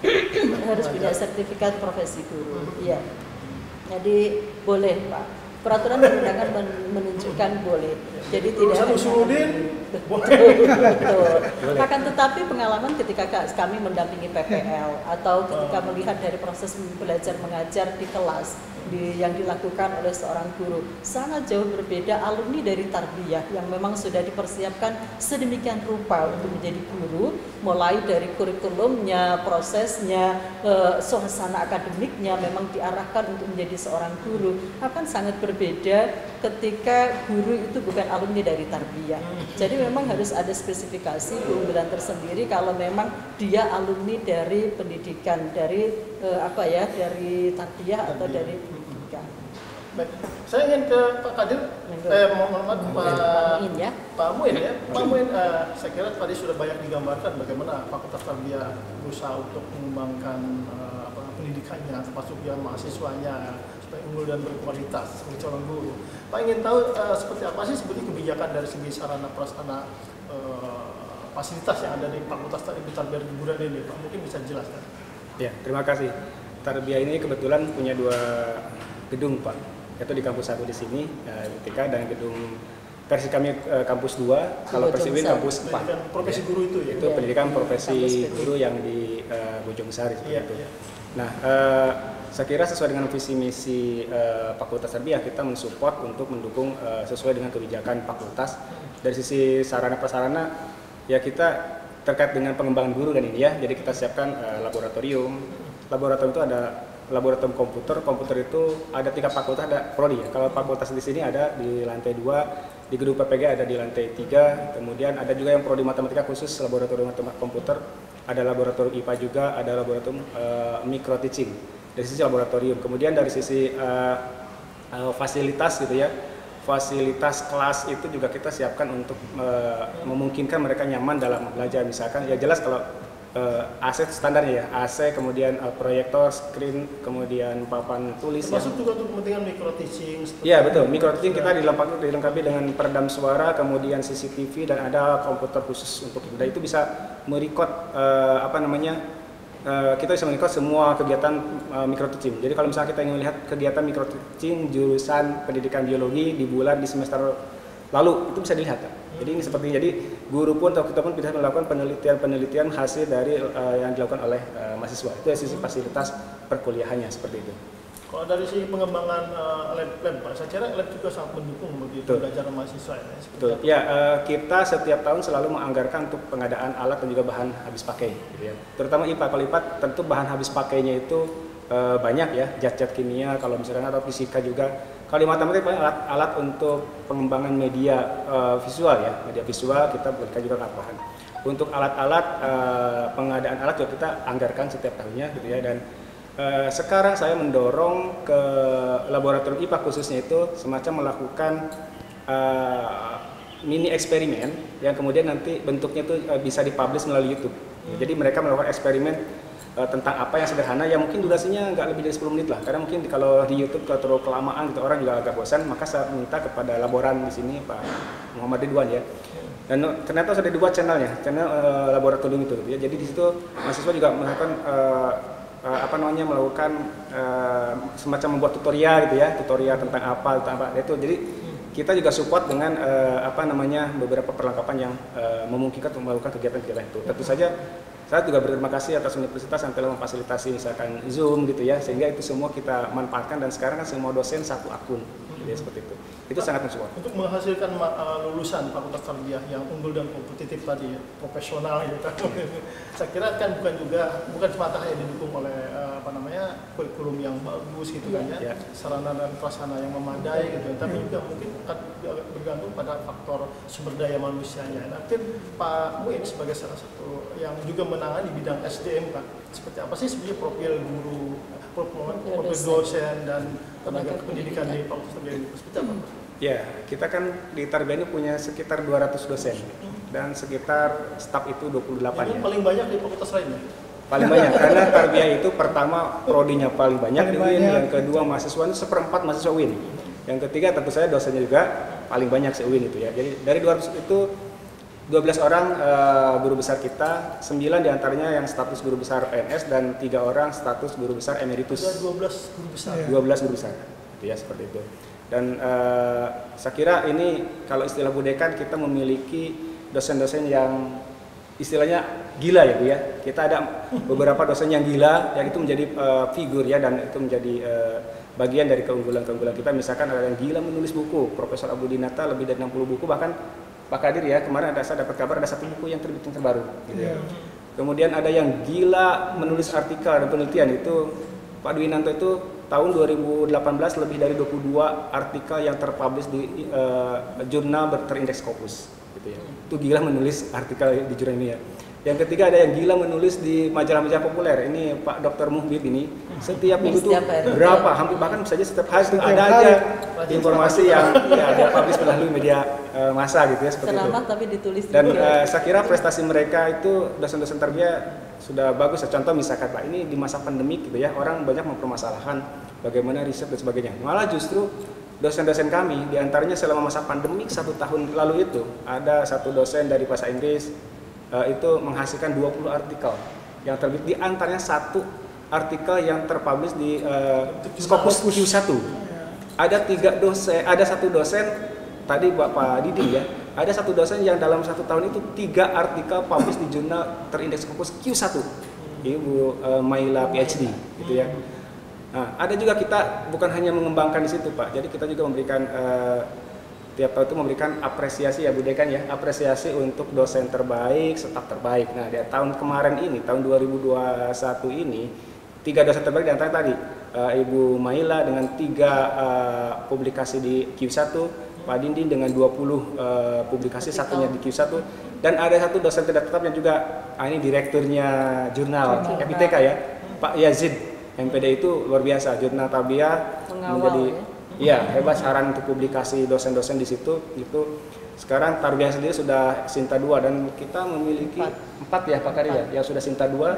harus punya sertifikat profesi guru. Iya. Jadi boleh Pak. Peraturan perundangan men- menunjukkan boleh. Jadi tidak Lulusan hanya- Usuluddin, Betul, betul. Akan tetapi pengalaman ketika kami mendampingi P P L atau ketika melihat dari proses belajar mengajar di kelas di, yang dilakukan oleh seorang guru sangat jauh berbeda alumni dari tarbiyah yang memang sudah dipersiapkan sedemikian rupa untuk menjadi guru, mulai dari kurikulumnya, prosesnya, e, suasana akademiknya memang diarahkan untuk menjadi seorang guru akan sangat berbeda ketika guru itu bukan alumni dari tarbiyah. Jadi memang harus ada spesifikasi keunggulan tersendiri kalau memang dia alumni dari pendidikan, dari eh, apa ya, dari tarbiyah atau dari pendidikan. baik. Saya ingin ke Pak Kadir, eh, mohon maaf Pak Pak Muin ya. Pak Muin ya. Pak Muin, eh, saya kira tadi sudah banyak digambarkan bagaimana Fakultas Tarbiyah berusaha untuk mengembangkan eh, apa, pendidikannya, termasuk yang mahasiswanya supaya unggul dan berkualitas sebagai calon guru. Pak ingin tahu eh, seperti apa sih sebetulnya kebijakan dari segi sarana prasarana eh, fasilitas yang ada di Fakultas Tarbiyah dan Hiburan ini, Pak? Mungkin bisa dijelaskan. Ya, terima kasih. Tarbiyah ini kebetulan punya dua gedung, Pak. Yaitu di kampus satu di sini, ya, T K, dan gedung versi kami eh, kampus dua, kalau Bojong Persiwin Sari. kampus empat. Pendidikan profesi guru itu ya? Itu Iya. pendidikan profesi Kampus P T. guru yang di eh, Bojong Sari seperti Iya, itu. iya. Nah, eh, saya kira sesuai dengan visi misi eh, Fakultas Tarbiyah, kita mensupport untuk mendukung eh, sesuai dengan kebijakan fakultas. Dari sisi sarana prasarana, ya kita terkait dengan pengembangan guru dan ini ya, jadi kita siapkan eh, laboratorium. Laboratorium itu ada laboratorium komputer. Komputer itu ada tingkat fakultas, ada prodi ya. Kalau fakultas di sini ada di lantai dua, di gedung P P G ada di lantai tiga. Kemudian ada juga yang prodi matematika khusus laboratorium matematika komputer ada laboratorium I P A juga, ada laboratorium uh, micro teaching dari sisi laboratorium. Kemudian dari sisi uh, uh, fasilitas gitu ya, fasilitas kelas itu juga kita siapkan untuk uh, memungkinkan mereka nyaman dalam belajar. Misalkan ya jelas kalau uh, aset standarnya ya, A C, kemudian uh, proyektor, screen, kemudian papan tulis. Termasuk yang, juga untuk kepentingan micro teaching. Iya betul, micro teaching kita dilengkapi, dilengkapi dengan peredam suara, kemudian C C T V dan ada komputer khusus untuk itu. Dan itu bisa merecord uh, apa namanya? Uh, kita bisa merecord semua kegiatan uh, micro teaching. Jadi kalau misalnya kita ingin melihat kegiatan micro teaching jurusan pendidikan biologi di bulan di semester lalu, itu bisa dilihat. Kan? Jadi ini seperti jadi guru pun atau kita pun bisa melakukan penelitian-penelitian hasil dari uh, yang dilakukan oleh uh, mahasiswa. Itu dari sisi fasilitas perkuliahannya seperti itu. Kalau dari sisi pengembangan uh, lab-lab, Pak, saya kira lab juga sangat mendukung begitu belajar mahasiswa ya. Betul. Ya, uh, kita setiap tahun selalu menganggarkan untuk pengadaan alat dan juga bahan habis pakai, gitu ya. Terutama I P A. Kalau I P A tentu bahan habis pakainya itu uh, banyak ya, zat-zat kimia, kalau misalnya atau fisika juga. Kalau di matematika alat-alat untuk pengembangan media uh, visual ya, media visual kita berikan juga tambahan. Untuk alat-alat uh, pengadaan alat juga kita anggarkan setiap tahunnya, gitu ya. Dan Uh, sekarang saya mendorong ke laboratorium I P A khususnya itu semacam melakukan uh, mini eksperimen yang kemudian nanti bentuknya itu uh, bisa dipublish melalui YouTube. Hmm. Jadi mereka melakukan eksperimen uh, tentang apa yang sederhana yang mungkin durasinya nggak lebih dari sepuluh menit lah. Karena mungkin di, kalau di YouTube kalau terlalu kelamaan gitu orang juga agak bosan, maka saya minta kepada laboran di sini Pak Muhammad Ridwan ya. Dan ternyata sudah dibuat channelnya, channel uh, laboratorium itu. Ya. Jadi di situ mahasiswa juga melakukan uh, Uh, apa namanya melakukan uh, semacam membuat tutorial gitu ya, tutorial tentang apa tentang apa itu. Jadi kita juga support dengan uh, apa namanya beberapa perlengkapan yang uh, memungkinkan untuk melakukan kegiatan-kegiatan itu. Tentu saja saya juga berterima kasih atas universitas yang telah memfasilitasi misalkan Zoom gitu ya, sehingga itu semua kita manfaatkan dan sekarang kan semua dosen satu akun, gitu ya, seperti itu. Itu sangat mensupport. Untuk menghasilkan uh, lulusan fakultas tarbiyah yang unggul dan kompetitif tadi, ya, profesional gitu. Saya kira kan bukan juga bukan semata hanya didukung oleh uh, apa namanya kurikulum yang bagus gitu kan ya, ya, sarana dan prasarana yang memadai gitu, tapi juga mungkin akan bergantung pada faktor sumber daya manusianya. Nah, mungkin Pak Muin sebagai salah satu yang juga menangani bidang S D M Pak, seperti apa sih sebenarnya profil guru, profil dosen dan tenaga pendidikan di fakultas tarbiyah ini seperti apa? Ya, kita kan di Tarbiyah ini punya sekitar dua ratus dosen dan sekitar staf itu dua puluh delapan ini ya. Paling banyak di fakultas lainnya? Paling banyak, karena Tarbiyah itu pertama prodinya paling banyak di U I N, yang kedua mahasiswa itu seperempat mahasiswa U I N, yang ketiga tentu saja dosennya juga paling banyak se-U I N itu ya. Jadi dari dua ratus itu dua belas orang uh, guru besar kita, sembilan diantaranya yang status guru besar P N S dan tiga orang status guru besar emeritus. Ada dua belas guru besar. dua belas guru besar, gitu ya, seperti itu. Dan uh, saya kira ini kalau istilah Budekan kita memiliki dosen-dosen yang istilahnya gila ya Bu ya. Kita ada beberapa dosen yang gila yang itu menjadi uh, figur ya, dan itu menjadi uh, bagian dari keunggulan-keunggulan kita. Misalkan ada yang gila menulis buku, Profesor Abu Dinata lebih dari enam puluh buku, bahkan Pak Kadir ya kemarin ada saya dapat kabar ada satu buku yang terbit yang terbaru gitu ya. Kemudian ada yang gila menulis artikel dan penelitian, itu Pak Dwinanto itu tahun dua ribu delapan belas lebih dari dua puluh dua artikel yang terpublish di uh, jurnal terindeks Scopus gitu ya. Itu gila menulis artikel di jurnal ini ya. Yang ketiga ada yang gila menulis di majalah-majalah populer. Ini Pak Dokter Muhbib ini setiap minggu tuh berapa, hampir bahkan saja setiap hari itu ada aja informasi yang ya dia publish melalui media uh, massa gitu ya, seperti Ceramah itu. Tapi ditulis Dan juga. uh, saya kira prestasi mereka itu dosen-dosen tarbiyah sudah bagus. Contoh misalkan Pak, ini di masa pandemik gitu ya, orang banyak mempermasalahkan bagaimana riset dan sebagainya. Malah justru dosen-dosen kami diantaranya selama masa pandemik satu tahun lalu itu ada satu dosen dari bahasa Inggris uh, itu menghasilkan dua puluh artikel yang terbit, di antaranya satu artikel yang terpublish di uh, Scopus Q satu. Ada tiga dosen, ada satu dosen tadi Bapak Didi ya, ada satu dosen yang dalam satu tahun itu tiga artikel publish di jurnal terindeks Scopus Q satu, Ibu uh, Maila P H D gitu ya. Nah, ada juga kita bukan hanya mengembangkan di situ Pak, jadi kita juga memberikan uh, tiap tahun itu memberikan apresiasi ya Bu Dekan ya, apresiasi untuk dosen terbaik, staf terbaik. Nah, di tahun kemarin ini, tahun dua ribu dua puluh satu ini, tiga dosen terbaik diantara tadi uh, Ibu Maila dengan tiga uh, publikasi di Q satu, Pak Dinding dengan dua puluh uh, publikasi, satunya di Q satu, dan ada satu dosen tidak tetap yang juga ah, ini direkturnya jurnal F I T K ya, Pak Yazid M P D, itu luar biasa, jurnal Tabia menjadi ya hebat, saran untuk publikasi dosen-dosen di situ itu. Sekarang Tarbiyah sendiri sudah Sinta dua dan kita memiliki empat, empat ya Pak Kari ya, yang sudah Sinta dua,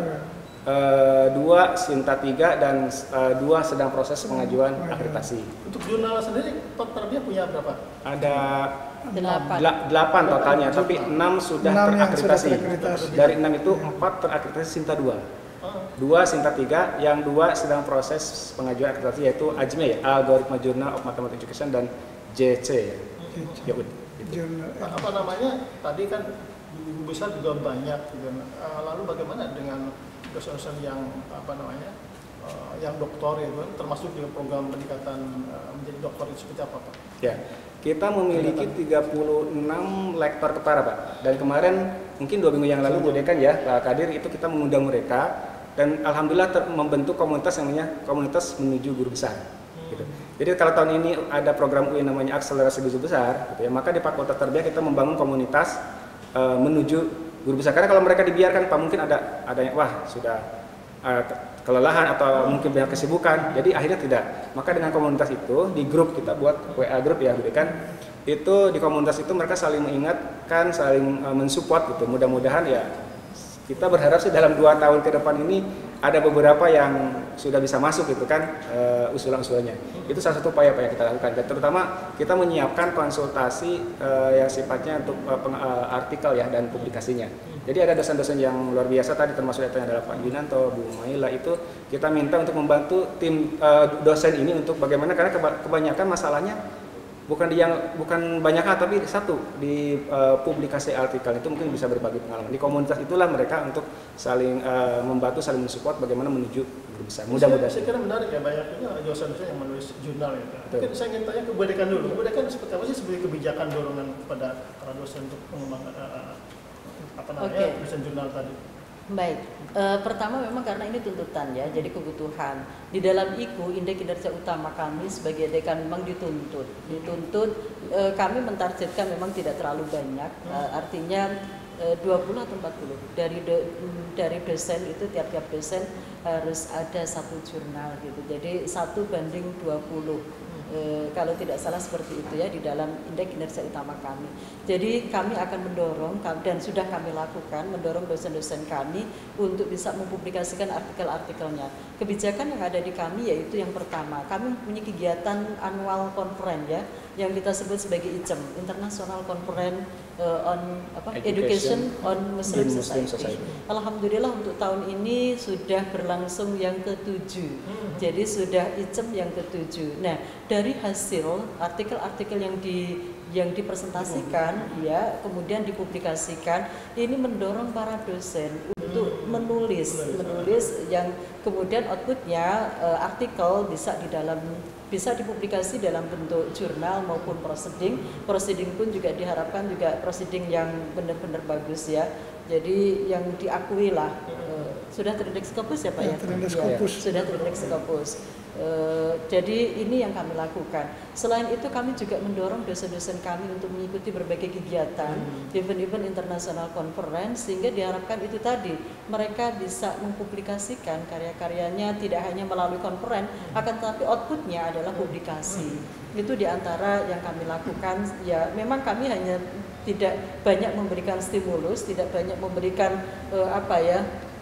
uh, dua Sinta tiga, dan uh, dua sedang proses pengajuan akreditasi. Untuk jurnal sendiri, Pak Tarbiyah punya berapa? Ada Delapan. Dela- delapan totalnya, tapi enam sudah Enam yang terakreditasi. sudah terakreditasi. Dari enam itu empat terakreditasi Sinta dua, dua Sinta tiga, yang dua sedang proses pengajuan akreditasi, yaitu A J M E ya, Algoritma Journal of Mathematics Education, dan J C ya. Ya udah. Jurnal. Nah, apa namanya, tadi kan guru besar juga banyak gitu. Uh, lalu bagaimana dengan dosen-dosen yang apa namanya uh, yang doktor itu, termasuk juga program peningkatan uh, menjadi doktor itu seperti apa Pak? Ya, kita memiliki tiga puluh enam lektor ketara Pak, dan kemarin mungkin dua minggu yang lalu Bu Dekan ya Pak Kadir itu kita mengundang mereka, dan alhamdulillah ter- membentuk komunitas yang namanya komunitas menuju guru besar. Gitu. Jadi kalau tahun ini ada program U I N namanya akselerasi guru besar, gitu ya, maka di Fakultas Tarbiyah kita membangun komunitas uh, menuju guru besar. Karena kalau mereka dibiarkan Pak, mungkin ada ada yang wah sudah uh, kelelahan atau mungkin banyak kesibukan, jadi akhirnya tidak. Maka dengan komunitas itu di grup kita buat W A grup ya, gitu kan. Itu di komunitas itu mereka saling mengingatkan, saling uh, mensupport gitu. Mudah-mudahan ya kita berharap sih dalam dua tahun ke depan ini ada beberapa yang sudah bisa masuk gitu kan uh, usulan-usulannya. Itu salah satu upaya yang kita lakukan, dan terutama kita menyiapkan konsultasi uh, yang sifatnya untuk uh, peng, uh, artikel ya dan publikasinya. Jadi ada dosen-dosen yang luar biasa tadi, termasuk yang adalah Pak Winanto, Bu Maila, itu kita minta untuk membantu tim uh, dosen ini untuk bagaimana, karena keba- kebanyakan masalahnya bukan di yang bukan banyak hal, tapi satu di uh, publikasi artikel itu mungkin bisa berbagi pengalaman. Di komunitas itulah mereka untuk saling uh, membantu, saling mensupport bagaimana menuju guru besar. Mudah-mudahan. Saya, saya kira menarik ya, banyak juga dosen-dosen yang menulis jurnal ya. Mungkin saya ingin tanya ke Bu Dekan dulu. Bu Dekan seperti apa sih sebagai kebijakan dorongan kepada para dosen untuk mengembangkan uh, apa namanya Oke. desain jurnal tadi? Baik, e, pertama memang karena ini tuntutan ya, jadi kebutuhan. Di dalam I K U, indeks kinerja utama kami sebagai dekan memang dituntut. Dituntut, e, kami mentargetkan memang tidak terlalu banyak, e, artinya e, dua puluh atau empat puluh. Dari, do, dari dosen itu, tiap-tiap dosen harus ada satu jurnal gitu. Jadi satu banding dua puluh. E, kalau tidak salah seperti itu ya di dalam indeks kinerja utama kami. Jadi kami akan mendorong dan sudah kami lakukan mendorong dosen-dosen kami untuk bisa mempublikasikan artikel-artikelnya. Kebijakan yang ada di kami yaitu yang pertama, kami mempunyai kegiatan annual conference ya yang kita sebut sebagai I C E M, International Conference uh, on apa, Education, Education on Muslim, Muslim Society. Society. Alhamdulillah untuk tahun ini sudah berlangsung yang ketujuh. Hmm. Jadi sudah I C E M yang ketujuh. Nah, dari hasil artikel-artikel yang di yang dipresentasikan ya kemudian dipublikasikan, ini mendorong para dosen untuk menulis menulis yang kemudian outputnya uh, artikel bisa di dalam bisa dipublikasi dalam bentuk jurnal maupun proceeding. Proceeding pun juga diharapkan juga proceeding yang benar-benar bagus ya. Jadi yang diakui lah uh, sudah terindeks Scopus ya Pak ya? Ya, terindeks ya, Scopus. Sudah terindeks Scopus. Uh, jadi ini yang kami lakukan. Selain itu kami juga mendorong dosen-dosen kami untuk mengikuti berbagai kegiatan, hmm. event-event internasional conference, sehingga diharapkan itu tadi mereka bisa mempublikasikan karya-karyanya tidak hanya melalui conference, hmm. akan tetapi outputnya adalah publikasi. Hmm. Itu diantara yang kami lakukan. Ya memang kami hanya tidak banyak memberikan stimulus, tidak banyak memberikan uh, apa ya.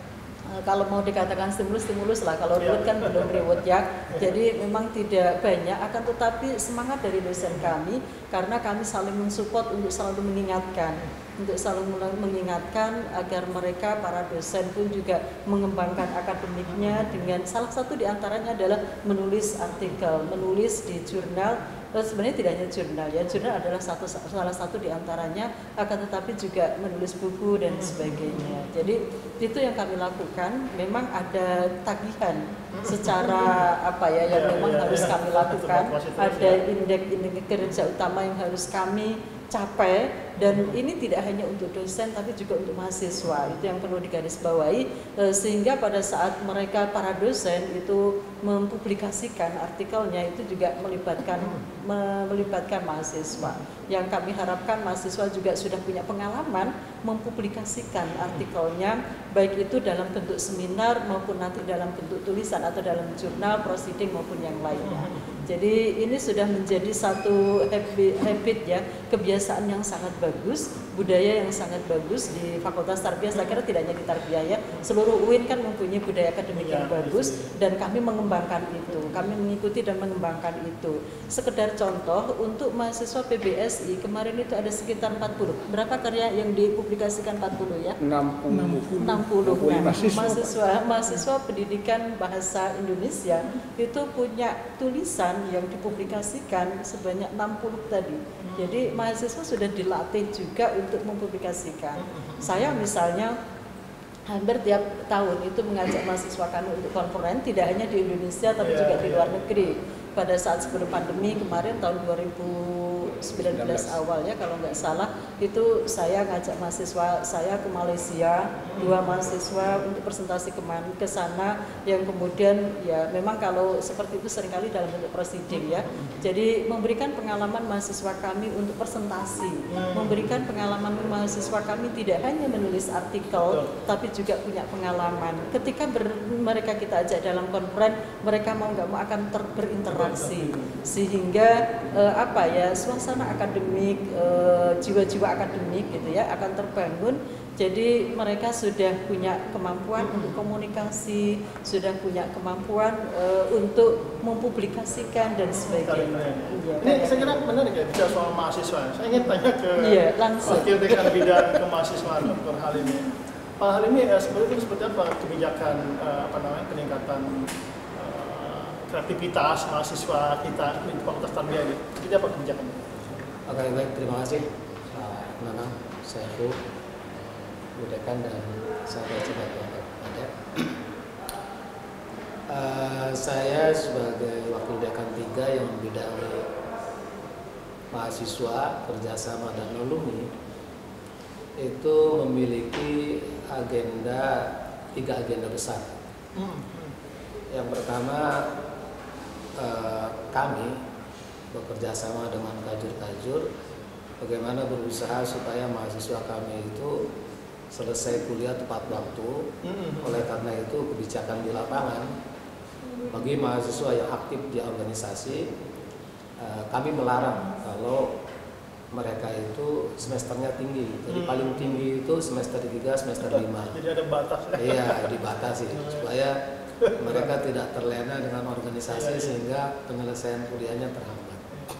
Kalau mau dikatakan stimulus-stimulus lah, kalau reward kan belum reward ya. Jadi memang tidak banyak, akan tetapi semangat dari dosen kami karena kami saling mensupport untuk selalu mengingatkan, untuk selalu mengingatkan agar mereka para dosen pun juga mengembangkan akademiknya dengan salah satu diantaranya adalah menulis artikel, menulis di jurnal. Sebenarnya tidak hanya jurnal ya, jurnal adalah satu salah satu diantaranya, akan tetapi juga menulis buku dan sebagainya. Jadi itu yang kami lakukan. Memang ada tagihan secara apa ya yang memang harus kami lakukan. Ada indeks indeks kinerja utama yang harus kami capai, dan ini tidak hanya untuk dosen tapi juga untuk mahasiswa. Itu yang perlu digarisbawahi, sehingga pada saat mereka para dosen itu mempublikasikan artikelnya itu juga melibatkan melibatkan mahasiswa. Yang kami harapkan mahasiswa juga sudah punya pengalaman mempublikasikan artikelnya, baik itu dalam bentuk seminar maupun nanti dalam bentuk tulisan atau dalam jurnal, proceeding maupun yang lainnya. Jadi ini sudah menjadi satu habit, habit ya, kebiasaan yang sangat bagus, budaya yang sangat bagus di Fakultas Tarbiyah. Saya kira tidak hanya di Tarbiyah ya, seluruh U I N kan mempunyai budaya akademik yang bagus, dan kami mengembangkan itu, kami mengikuti dan mengembangkan itu. Sekedar contoh, untuk mahasiswa P B S I kemarin itu ada sekitar empat puluh. Berapa karya yang dipublikasikan? empat puluh ya? enam puluh. enam puluh. Nah, mahasiswa. mahasiswa mahasiswa pendidikan bahasa Indonesia itu punya tulisan yang dipublikasikan sebanyak enam puluh tadi. Jadi mahasiswa sudah dilatih juga untuk mempublikasikan. Saya misalnya hampir tiap tahun itu mengajak mahasiswa kami untuk konferen, tidak hanya di Indonesia tapi juga di luar negeri. Pada saat sebelum pandemi kemarin tahun dua ribu sembilan belas awal ya kalau nggak salah, itu saya ngajak mahasiswa saya ke Malaysia, dua mahasiswa untuk presentasi ke sana, yang kemudian ya memang kalau seperti itu seringkali dalam bentuk proceeding ya. Jadi memberikan pengalaman mahasiswa kami untuk presentasi, memberikan pengalaman mahasiswa kami tidak hanya menulis artikel tapi juga punya pengalaman. Ketika ber, mereka kita ajak dalam konferen, mereka mau nggak mau akan ter, berinteraksi, sehingga eh, apa ya, suasana akademik, eh, jiwa-jiwa akademik gitu ya akan terbangun. Jadi mereka sudah punya kemampuan untuk komunikasi, sudah punya kemampuan uh, untuk mempublikasikan dan sebagainya. Iya. Ini saya kira menarik ya bicara soal mahasiswa. Saya ingin tanya ke iya, langsung. Wakil Dekan Bidang Kemahasiswaan Doktor Halimi. Pak Halimi, eh, sebenarnya seperti apa kebijakan eh, apa namanya peningkatan eh, kreativitas mahasiswa kita di Fakultas Tarbiyah ini? Seperti apa kebijakannya? Oke, baik, terima kasih Pak Nanang, Saifu, Bu Dekan, dan sahabat-sahabat yang ada. Uh, saya sebagai Wakil Dekan tiga yang membidangi mahasiswa, kerjasama, dan alumni itu memiliki agenda, tiga agenda besar. Hmm. Yang pertama, uh, kami bekerja sama dengan kajur-kajur bagaimana berusaha supaya mahasiswa kami itu selesai kuliah tepat waktu. Mm-hmm. Oleh karena itu kebijakan di lapangan bagi mahasiswa yang aktif di organisasi, uh, kami melarang kalau mereka itu semesternya tinggi. Jadi mm. paling tinggi itu semester tiga, semester lima. Jadi ada batas. Iya, dibatasi supaya mereka tidak terlena dengan organisasi sehingga penyelesaian kuliahnya terhambat.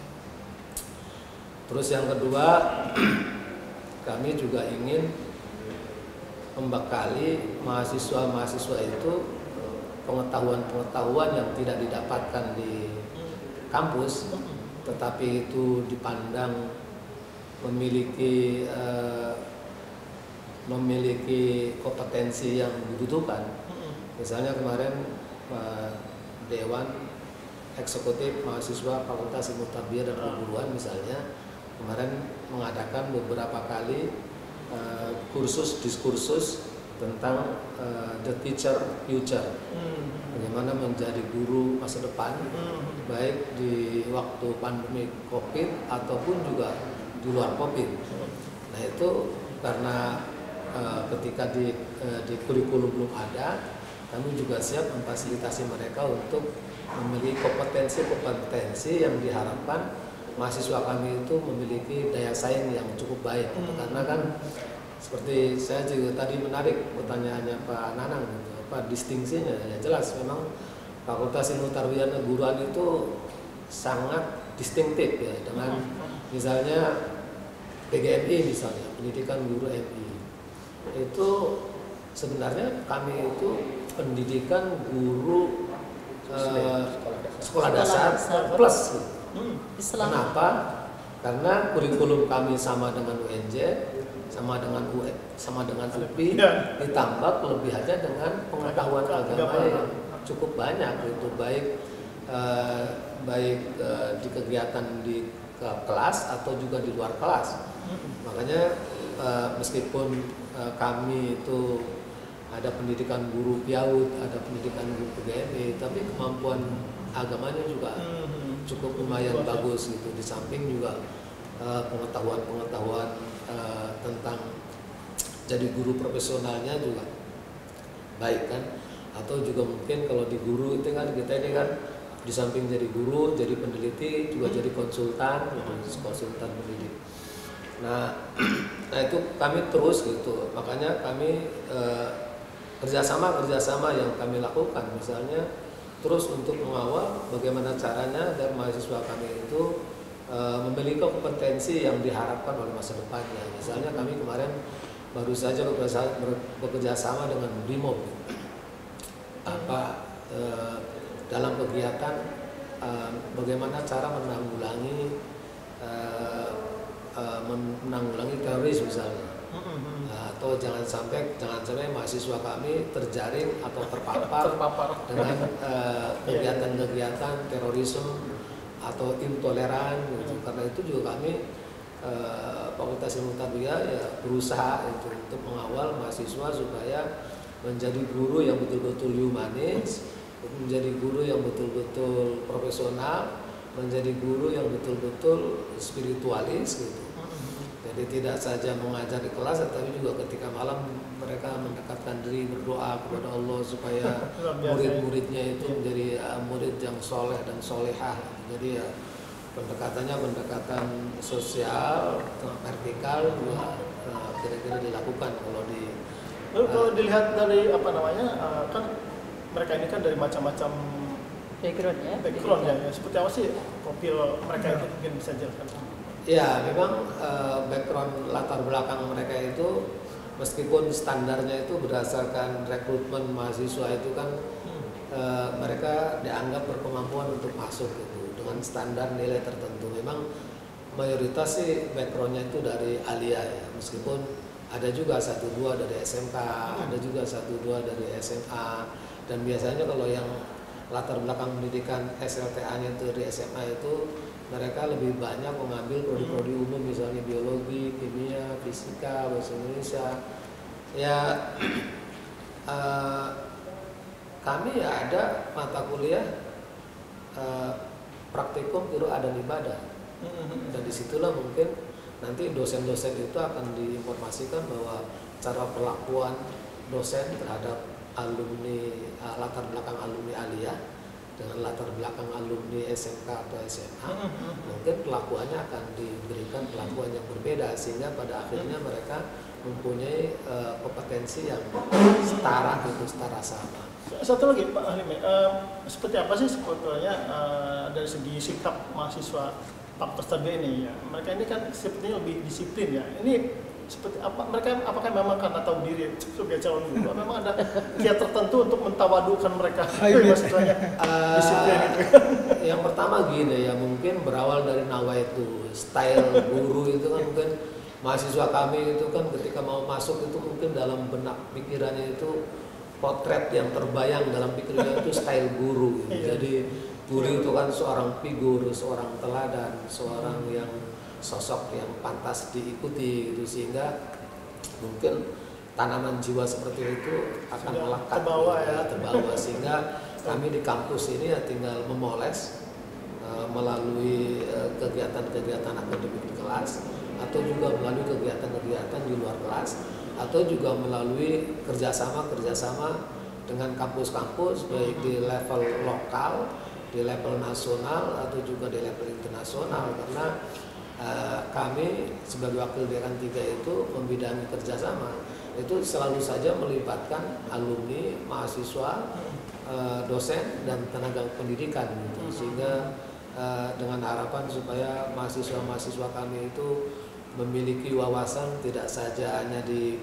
Terus yang kedua, kami juga ingin membekali mahasiswa-mahasiswa itu pengetahuan-pengetahuan yang tidak didapatkan di kampus, tetapi itu dipandang memiliki eh, memiliki kompetensi yang dibutuhkan. Misalnya kemarin eh, Dewan Eksekutif Mahasiswa Fakultas Ilmu Tarbiyah dan Keguruan misalnya kemarin mengadakan beberapa kali uh, kursus diskursus tentang uh, the teacher future, hmm. bagaimana menjadi guru masa depan, hmm. baik di waktu pandemi COVID ataupun juga di luar COVID. Nah itu karena uh, ketika di, uh, di kurikulum belum ada, kami juga siap memfasilitasi mereka untuk memiliki kompetensi-kompetensi yang diharapkan mahasiswa kami itu memiliki daya saing yang cukup baik. Hmm. Karena kan seperti saya juga tadi menarik pertanyaannya Pak Nanang, gitu, apa distingsinya? Ya jelas memang Fakultas Ilmu Tarbiyah dan Keguruan itu sangat distintif ya dengan misalnya P G M I misalnya, Pendidikan Guru M I. Itu sebenarnya kami itu pendidikan guru eh, sekolah dasar plus gitu. Hmm. Kenapa? Karena kurikulum kami sama dengan U N J, sama dengan U N, sama dengan U P I, ya. Ditambah kelebihannya dengan pengetahuan agama yang cukup banyak, itu baik eh, baik eh, di kegiatan di ke kelas atau juga di luar kelas. Makanya uh, meskipun uh, kami itu ada pendidikan guru PIAUD, ada pendidikan guru P G M E, tapi kemampuan agamanya juga cukup lumayan bagus gitu. Di samping juga uh, pengetahuan-pengetahuan uh, tentang jadi guru profesionalnya juga baik kan. Atau juga mungkin kalau di guru itu kan kita ini kan di samping jadi guru, jadi peneliti, juga jadi konsultan, gitu, konsultan pendidik. Nah, nah itu kami terus gitu. Makanya kami eh, kerjasama kerjasama yang kami lakukan, misalnya terus untuk mengawal bagaimana caranya agar mahasiswa kami itu eh, memiliki kompetensi yang diharapkan oleh masa depannya. Misalnya kami kemarin baru saja bekerja sama dengan BRIMOB. Apa eh, dalam kegiatan eh, bagaimana cara menanggulangi eh, eh, menanggulangi teroris misalnya, atau jangan sampai jangan sampai mahasiswa kami terjaring atau terpapar, terpapar. dengan eh, kegiatan-kegiatan terorisme atau intoleran gitu. Karena itu juga kami eh, Fakultas Ilmu Tarbiyah ya berusaha itu untuk mengawal mahasiswa supaya menjadi guru yang betul-betul humanis, menjadi guru yang betul-betul profesional, menjadi guru yang betul-betul spiritualis gitu. Jadi tidak saja mengajar di kelas, tapi juga ketika malam mereka mendekatkan diri berdoa kepada Allah supaya murid-muridnya itu menjadi murid yang soleh dan solehah. Jadi ya pendekatannya pendekatan sosial, vertikal juga kira-kira dilakukan kalau di Lalu kalau dilihat dari apa namanya, uh, kan mereka ini kan dari macam-macam background ya. Background ya, ya. Seperti apa sih profil mereka itu mungkin bisa jelaskan? Ya, memang uh, background latar belakang mereka itu meskipun standarnya itu berdasarkan rekrutmen mahasiswa itu kan hmm. uh, mereka dianggap berkemampuan untuk masuk gitu dengan standar nilai tertentu. Memang mayoritas sih backgroundnya itu dari Alia ya, meskipun ada juga satu dua dari S M K, ada juga satu dua dari S M A, dan biasanya kalau yang latar belakang pendidikan S L T A-nya itu dari S M A itu mereka lebih banyak mengambil prodi-prodi umum, misalnya biologi, kimia, fisika, bahasa Indonesia. Ya uh, kami ya ada mata kuliah uh, praktikum Qur'an dan ibadah, dan disitulah mungkin nanti dosen-dosen itu akan diinformasikan bahwa cara perlakuan dosen terhadap alumni uh, latar belakang alumni Aliyah dengan latar belakang alumni S M K atau S M A, mungkin pelakuannya akan diberikan pelakuan yang berbeda sehingga pada akhirnya mereka mempunyai uh, kompetensi yang setara gitu, setara sama. Satu lagi Pak Halim, uh, seperti apa sih sebetulnya uh, dari segi sikap mahasiswa Fakultas Tarbiyah ini ya? Mereka ini kan sepertinya lebih disiplin ya. Ini seperti apa? Mereka apakah memang karena tahu diri sebagai calon guru? Memang ada kiat tertentu untuk mentawadukan mereka mahasiswanya uh, disiplin itu? Yang pertama gini ya, mungkin berawal dari nawaitu, style guru itu kan mungkin mahasiswa kami itu kan ketika mau masuk itu mungkin dalam benak pikirannya itu potret yang terbayang dalam pikirannya itu style guru gitu. Jadi guru itu kan seorang figur, seorang teladan, seorang yang sosok yang pantas diikuti gitu, sehingga mungkin tanaman jiwa seperti itu akan sudah melekat terbawa gitu, ya, terbawa sehingga kami di kampus ini ya tinggal memoles uh, melalui uh, kegiatan-kegiatan akademik di kelas atau juga melalui kegiatan-kegiatan di luar kelas atau juga melalui kerjasama-kerjasama dengan kampus-kampus baik di level lokal, di level nasional atau juga di level internasional, karena uh, kami sebagai wakil dekan tiga itu membidangi kerjasama itu selalu saja melibatkan alumni, mahasiswa, uh, dosen dan tenaga pendidikan gitu. Sehingga uh, dengan harapan supaya mahasiswa-mahasiswa kami itu memiliki wawasan tidak saja hanya di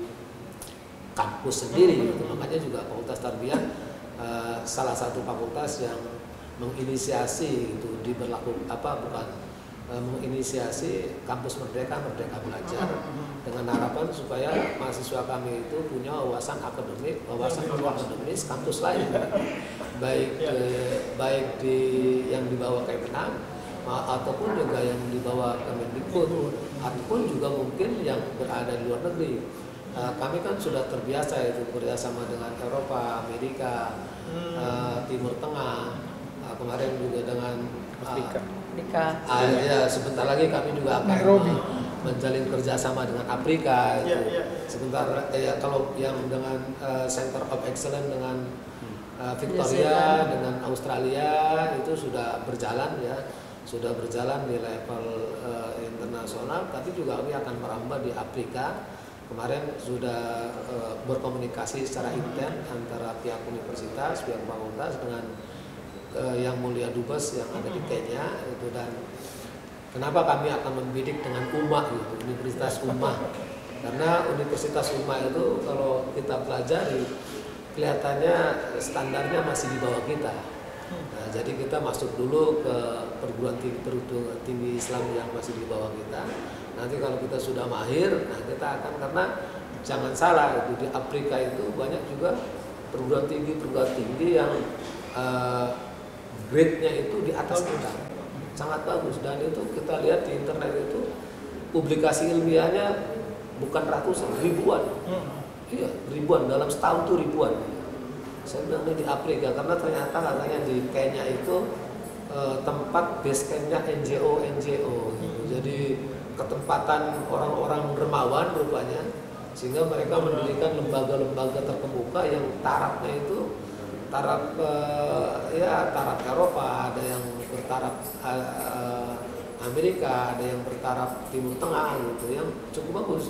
kampus sendiri gitu. Makanya juga Fakultas Tarbiyah uh, salah satu fakultas yang menginisiasi itu diberlaku apa bukan e, menginisiasi kampus merdeka merdeka belajar dengan harapan supaya mahasiswa kami itu punya wawasan akademik, wawasan akademis kampus lain, baik e, baik di yang dibawa Kemenang ataupun juga yang di bawah Kemendikbud, ataupun juga mungkin yang berada di luar negeri. Uh, kami kan sudah terbiasa itu bekerjasama dengan Eropa, Amerika, hmm. uh, Timur Tengah, uh, kemarin juga dengan Afrika. Uh, uh, ya, sebentar lagi kami juga akan Nairobi. Uh, menjalin kerjasama dengan Afrika. Itu. Yeah, yeah. Sebentar ya kalau yang dengan uh, Center of Excellence dengan uh, Victoria, dengan Australia itu sudah berjalan ya. Sudah berjalan di level uh, internasional, tapi juga kami akan merambah di Afrika. Kemarin sudah uh, berkomunikasi secara intens antara pihak universitas, pihak fakultas dengan uh, yang mulia dubes yang ada di Kenya itu. Dan kenapa kami akan membidik dengan U M A gitu, Universitas U M A? Karena Universitas U M A itu kalau kita pelajari kelihatannya standarnya masih di bawah kita. Nah, jadi kita masuk dulu ke perguruan tinggi, perguruan tinggi Islam yang masih di bawah kita. Nanti kalau kita sudah mahir, nah kita akan, karena jangan salah itu di Afrika itu banyak juga perguruan tinggi perguruan tinggi yang uh, grade-nya itu di atas kita, sangat bagus. Dan itu kita lihat di internet itu publikasi ilmiahnya bukan ratusan, ribuan. Iya, ribuan dalam setahun tuh ribuan. Saya bilang ini di Afrika karena ternyata katanya di Kenya itu eh, tempat base campnya N G O N G O gitu. Jadi ketempatan orang-orang dermawan rupanya, sehingga mereka mendirikan lembaga-lembaga terkemuka yang tarafnya itu taraf eh, ya taraf Eropa, ada yang bertaraf eh, Amerika, ada yang bertaraf Timur Tengah gitu, yang cukup bagus.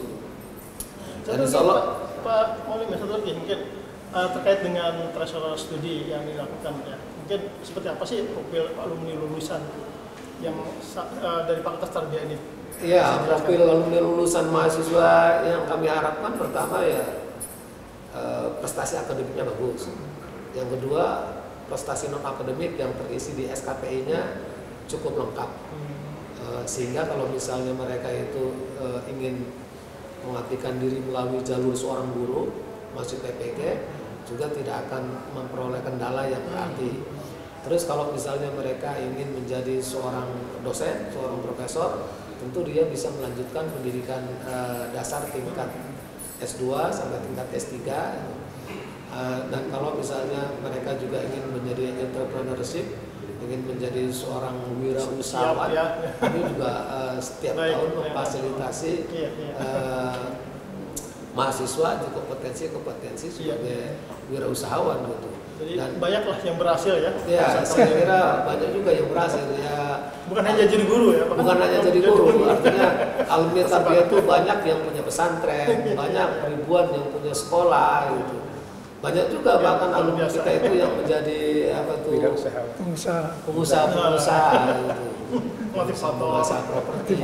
Dan insya Allah Pak Molim, satu lagi mungkin Uh, terkait dengan transfer studi yang dilakukan ya, mungkin seperti apa sih profil alumni lulusan yang uh, dari Fakultas Tarbiyah ini? Iya, profil alumni lulusan mahasiswa yang kami harapkan pertama ya uh, prestasi akademiknya bagus. Yang kedua prestasi non akademik yang terisi di S K P I-nya cukup lengkap, uh, sehingga kalau misalnya mereka itu uh, ingin mengabdikan diri melalui jalur seorang guru masuk P P G juga tidak akan memperoleh kendala yang berarti. Terus kalau misalnya mereka ingin menjadi seorang dosen, seorang profesor, tentu dia bisa melanjutkan pendidikan uh, dasar tingkat S dua sampai tingkat S tiga. Uh, dan kalau misalnya mereka juga ingin menjadi entrepreneurship, ingin menjadi seorang wirausahawan, ya. Kami juga uh, setiap Baik, tahun memfasilitasi ya, ya. Uh, mahasiswa di kompetensi-kompetensi sebagai iya. wirausahawan gitu. Jadi dan banyaklah yang berhasil ya. Ya, saya kira banyak juga yang berhasil ya. Bukan hanya jadi guru ya, Pak. Bukan hanya jadi guru, artinya alumni Tarbiyah itu banyak yang punya pesantren, banyak ribuan yang punya sekolah gitu. Banyak juga ya, bahkan alumni kita itu yang menjadi apa tuh? Pengusaha. Pengusaha, pengusaha gitu. Motivator. Pengusaha properti.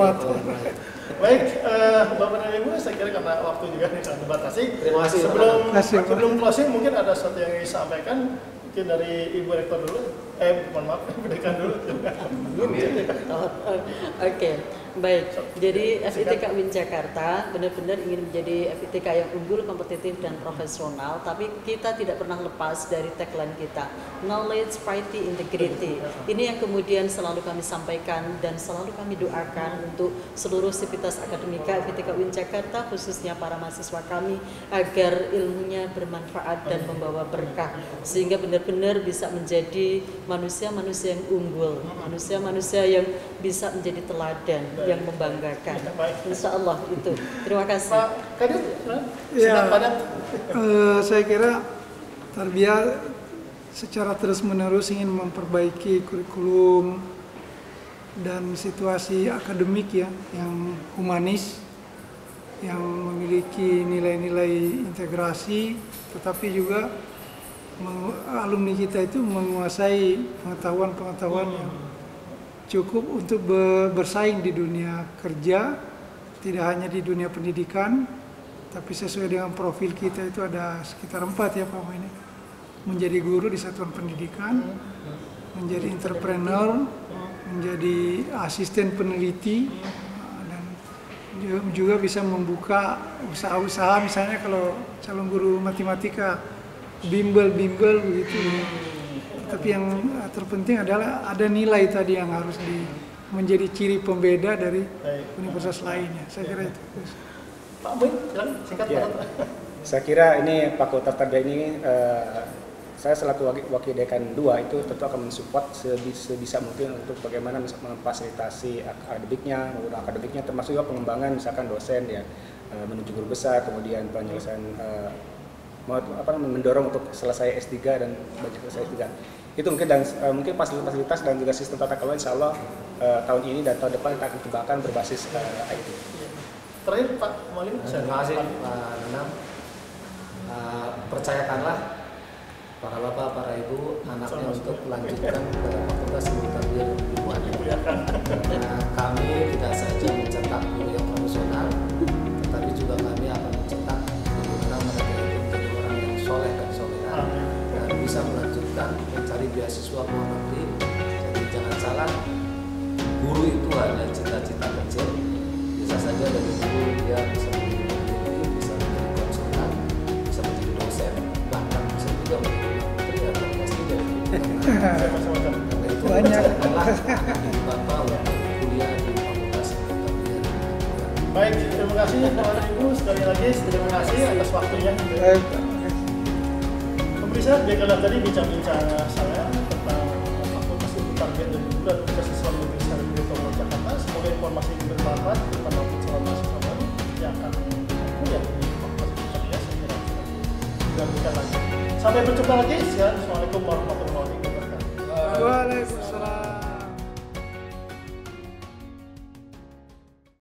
Baik, uh, Bapak dan Ibu, saya kira karena waktu juga nih sangat dibatasi. Terima kasih. Sebelum kasih, sebelum closing, mungkin ada sesuatu yang ingin disampaikan, mungkin dari Ibu Rektor dulu. Eh, mohon maaf, Ibu Dekan dulu. Belum ya? Oh, Oke, okay. Baik. Jadi F I T K U I N Jakarta benar-benar ingin menjadi F I T K yang unggul, kompetitif, dan profesional. Tapi kita tidak pernah lepas dari tagline kita, knowledge, piety, integrity. Ini yang kemudian selalu kami sampaikan dan selalu kami doakan untuk seluruh sivitas akademika F I T K U I N Jakarta, khususnya para mahasiswa kami, agar ilmunya bermanfaat dan membawa berkah, sehingga benar-benar bisa menjadi manusia-manusia yang unggul, manusia-manusia yang bisa menjadi teladan, yang membanggakan. Insya Allah itu. Terima kasih. Pak Kadir, ya, uh, saya kira Tarbiyah secara terus-menerus ingin memperbaiki kurikulum dan situasi akademik ya, yang humanis, yang memiliki nilai-nilai integrasi, tetapi juga alumni kita itu menguasai pengetahuan-pengetahuan yang cukup untuk bersaing di dunia kerja, tidak hanya di dunia pendidikan, tapi sesuai dengan profil kita itu ada sekitar empat ya Pak ini. Menjadi guru di satuan pendidikan, menjadi entrepreneur, menjadi asisten peneliti, dan juga bisa membuka usaha-usaha, misalnya kalau calon guru matematika bimbel-bimbel begitu. Tapi yang terpenting adalah ada nilai tadi yang harus di, menjadi ciri pembeda dari Baik. universitas lainnya. Saya kira itu. Pak Muin, silakan singkat Ya. Pak. Saya kira ini Fakultas Tarbiyah ini eh, saya selaku wakil, wakil dekan dua itu tentu akan mensupport sebisa, sebisa mungkin untuk bagaimana memfasilitasi akademiknya, maupun akademiknya termasuk juga pengembangan misalkan dosen ya eh, menuju guru besar, kemudian penyelesaian eh, mau apa namanya, mendorong untuk selesai S tiga dan banyak selesai S tiga. Itu mungkin dan eh, mungkin fasilitas-fasilitas dan juga sistem tata kelola insya Allah eh, tahun ini dan tahun depan kita akan kembangkan berbasis eh, I T. Terakhir Pak Mualim, Terima kasih Pak Nanam. Uh, percayakanlah para bapak, para ibu, anaknya untuk melanjutkan ke Fakultas Ilmu Tarbiyah dan Keilmuan. Karena kami tidak saja mencetak guru yang profesional, tetapi juga kami akan mencetak bagaimana mereka itu menjadi orang yang soleh dan soleha dan bisa melanjutkan mencari beasiswa ke luar negeri. Jadi jangan salah, guru itu hanya cita-cita kecil. Bisa saja dari guru dia bisa menjadi peneliti, bisa menjadi konsultan, bisa menjadi dosen, bahkan bisa juga menjadi menteri atau presiden. Macam-macam. Karena itu Banyak. percayakanlah ibu bapak untuk kuliah di Fakultas Ilmu Tarbiyah dan Keilmuan. Baik, terima kasih Bapak Ibu sekali lagi terima kasih atas waktunya. Baik. Pemirsa, baiklah tadi bincang-bincang saya tentang Fakultas Ilmu Tarbiyah dan Keilmuan Universitas Islam Negeri Syarif Hidayatullah Jakarta. Semoga informasi ini bermanfaat terutama untuk calon mahasiswa baru yang akan kuliah di Fakultas Ilmu Tarbiyah. Saya kira kita lanjutkan lagi. Sampai berjumpa lagi. Assalamualaikum warahmatullahi wabarakatuh. Waalaikumsalam.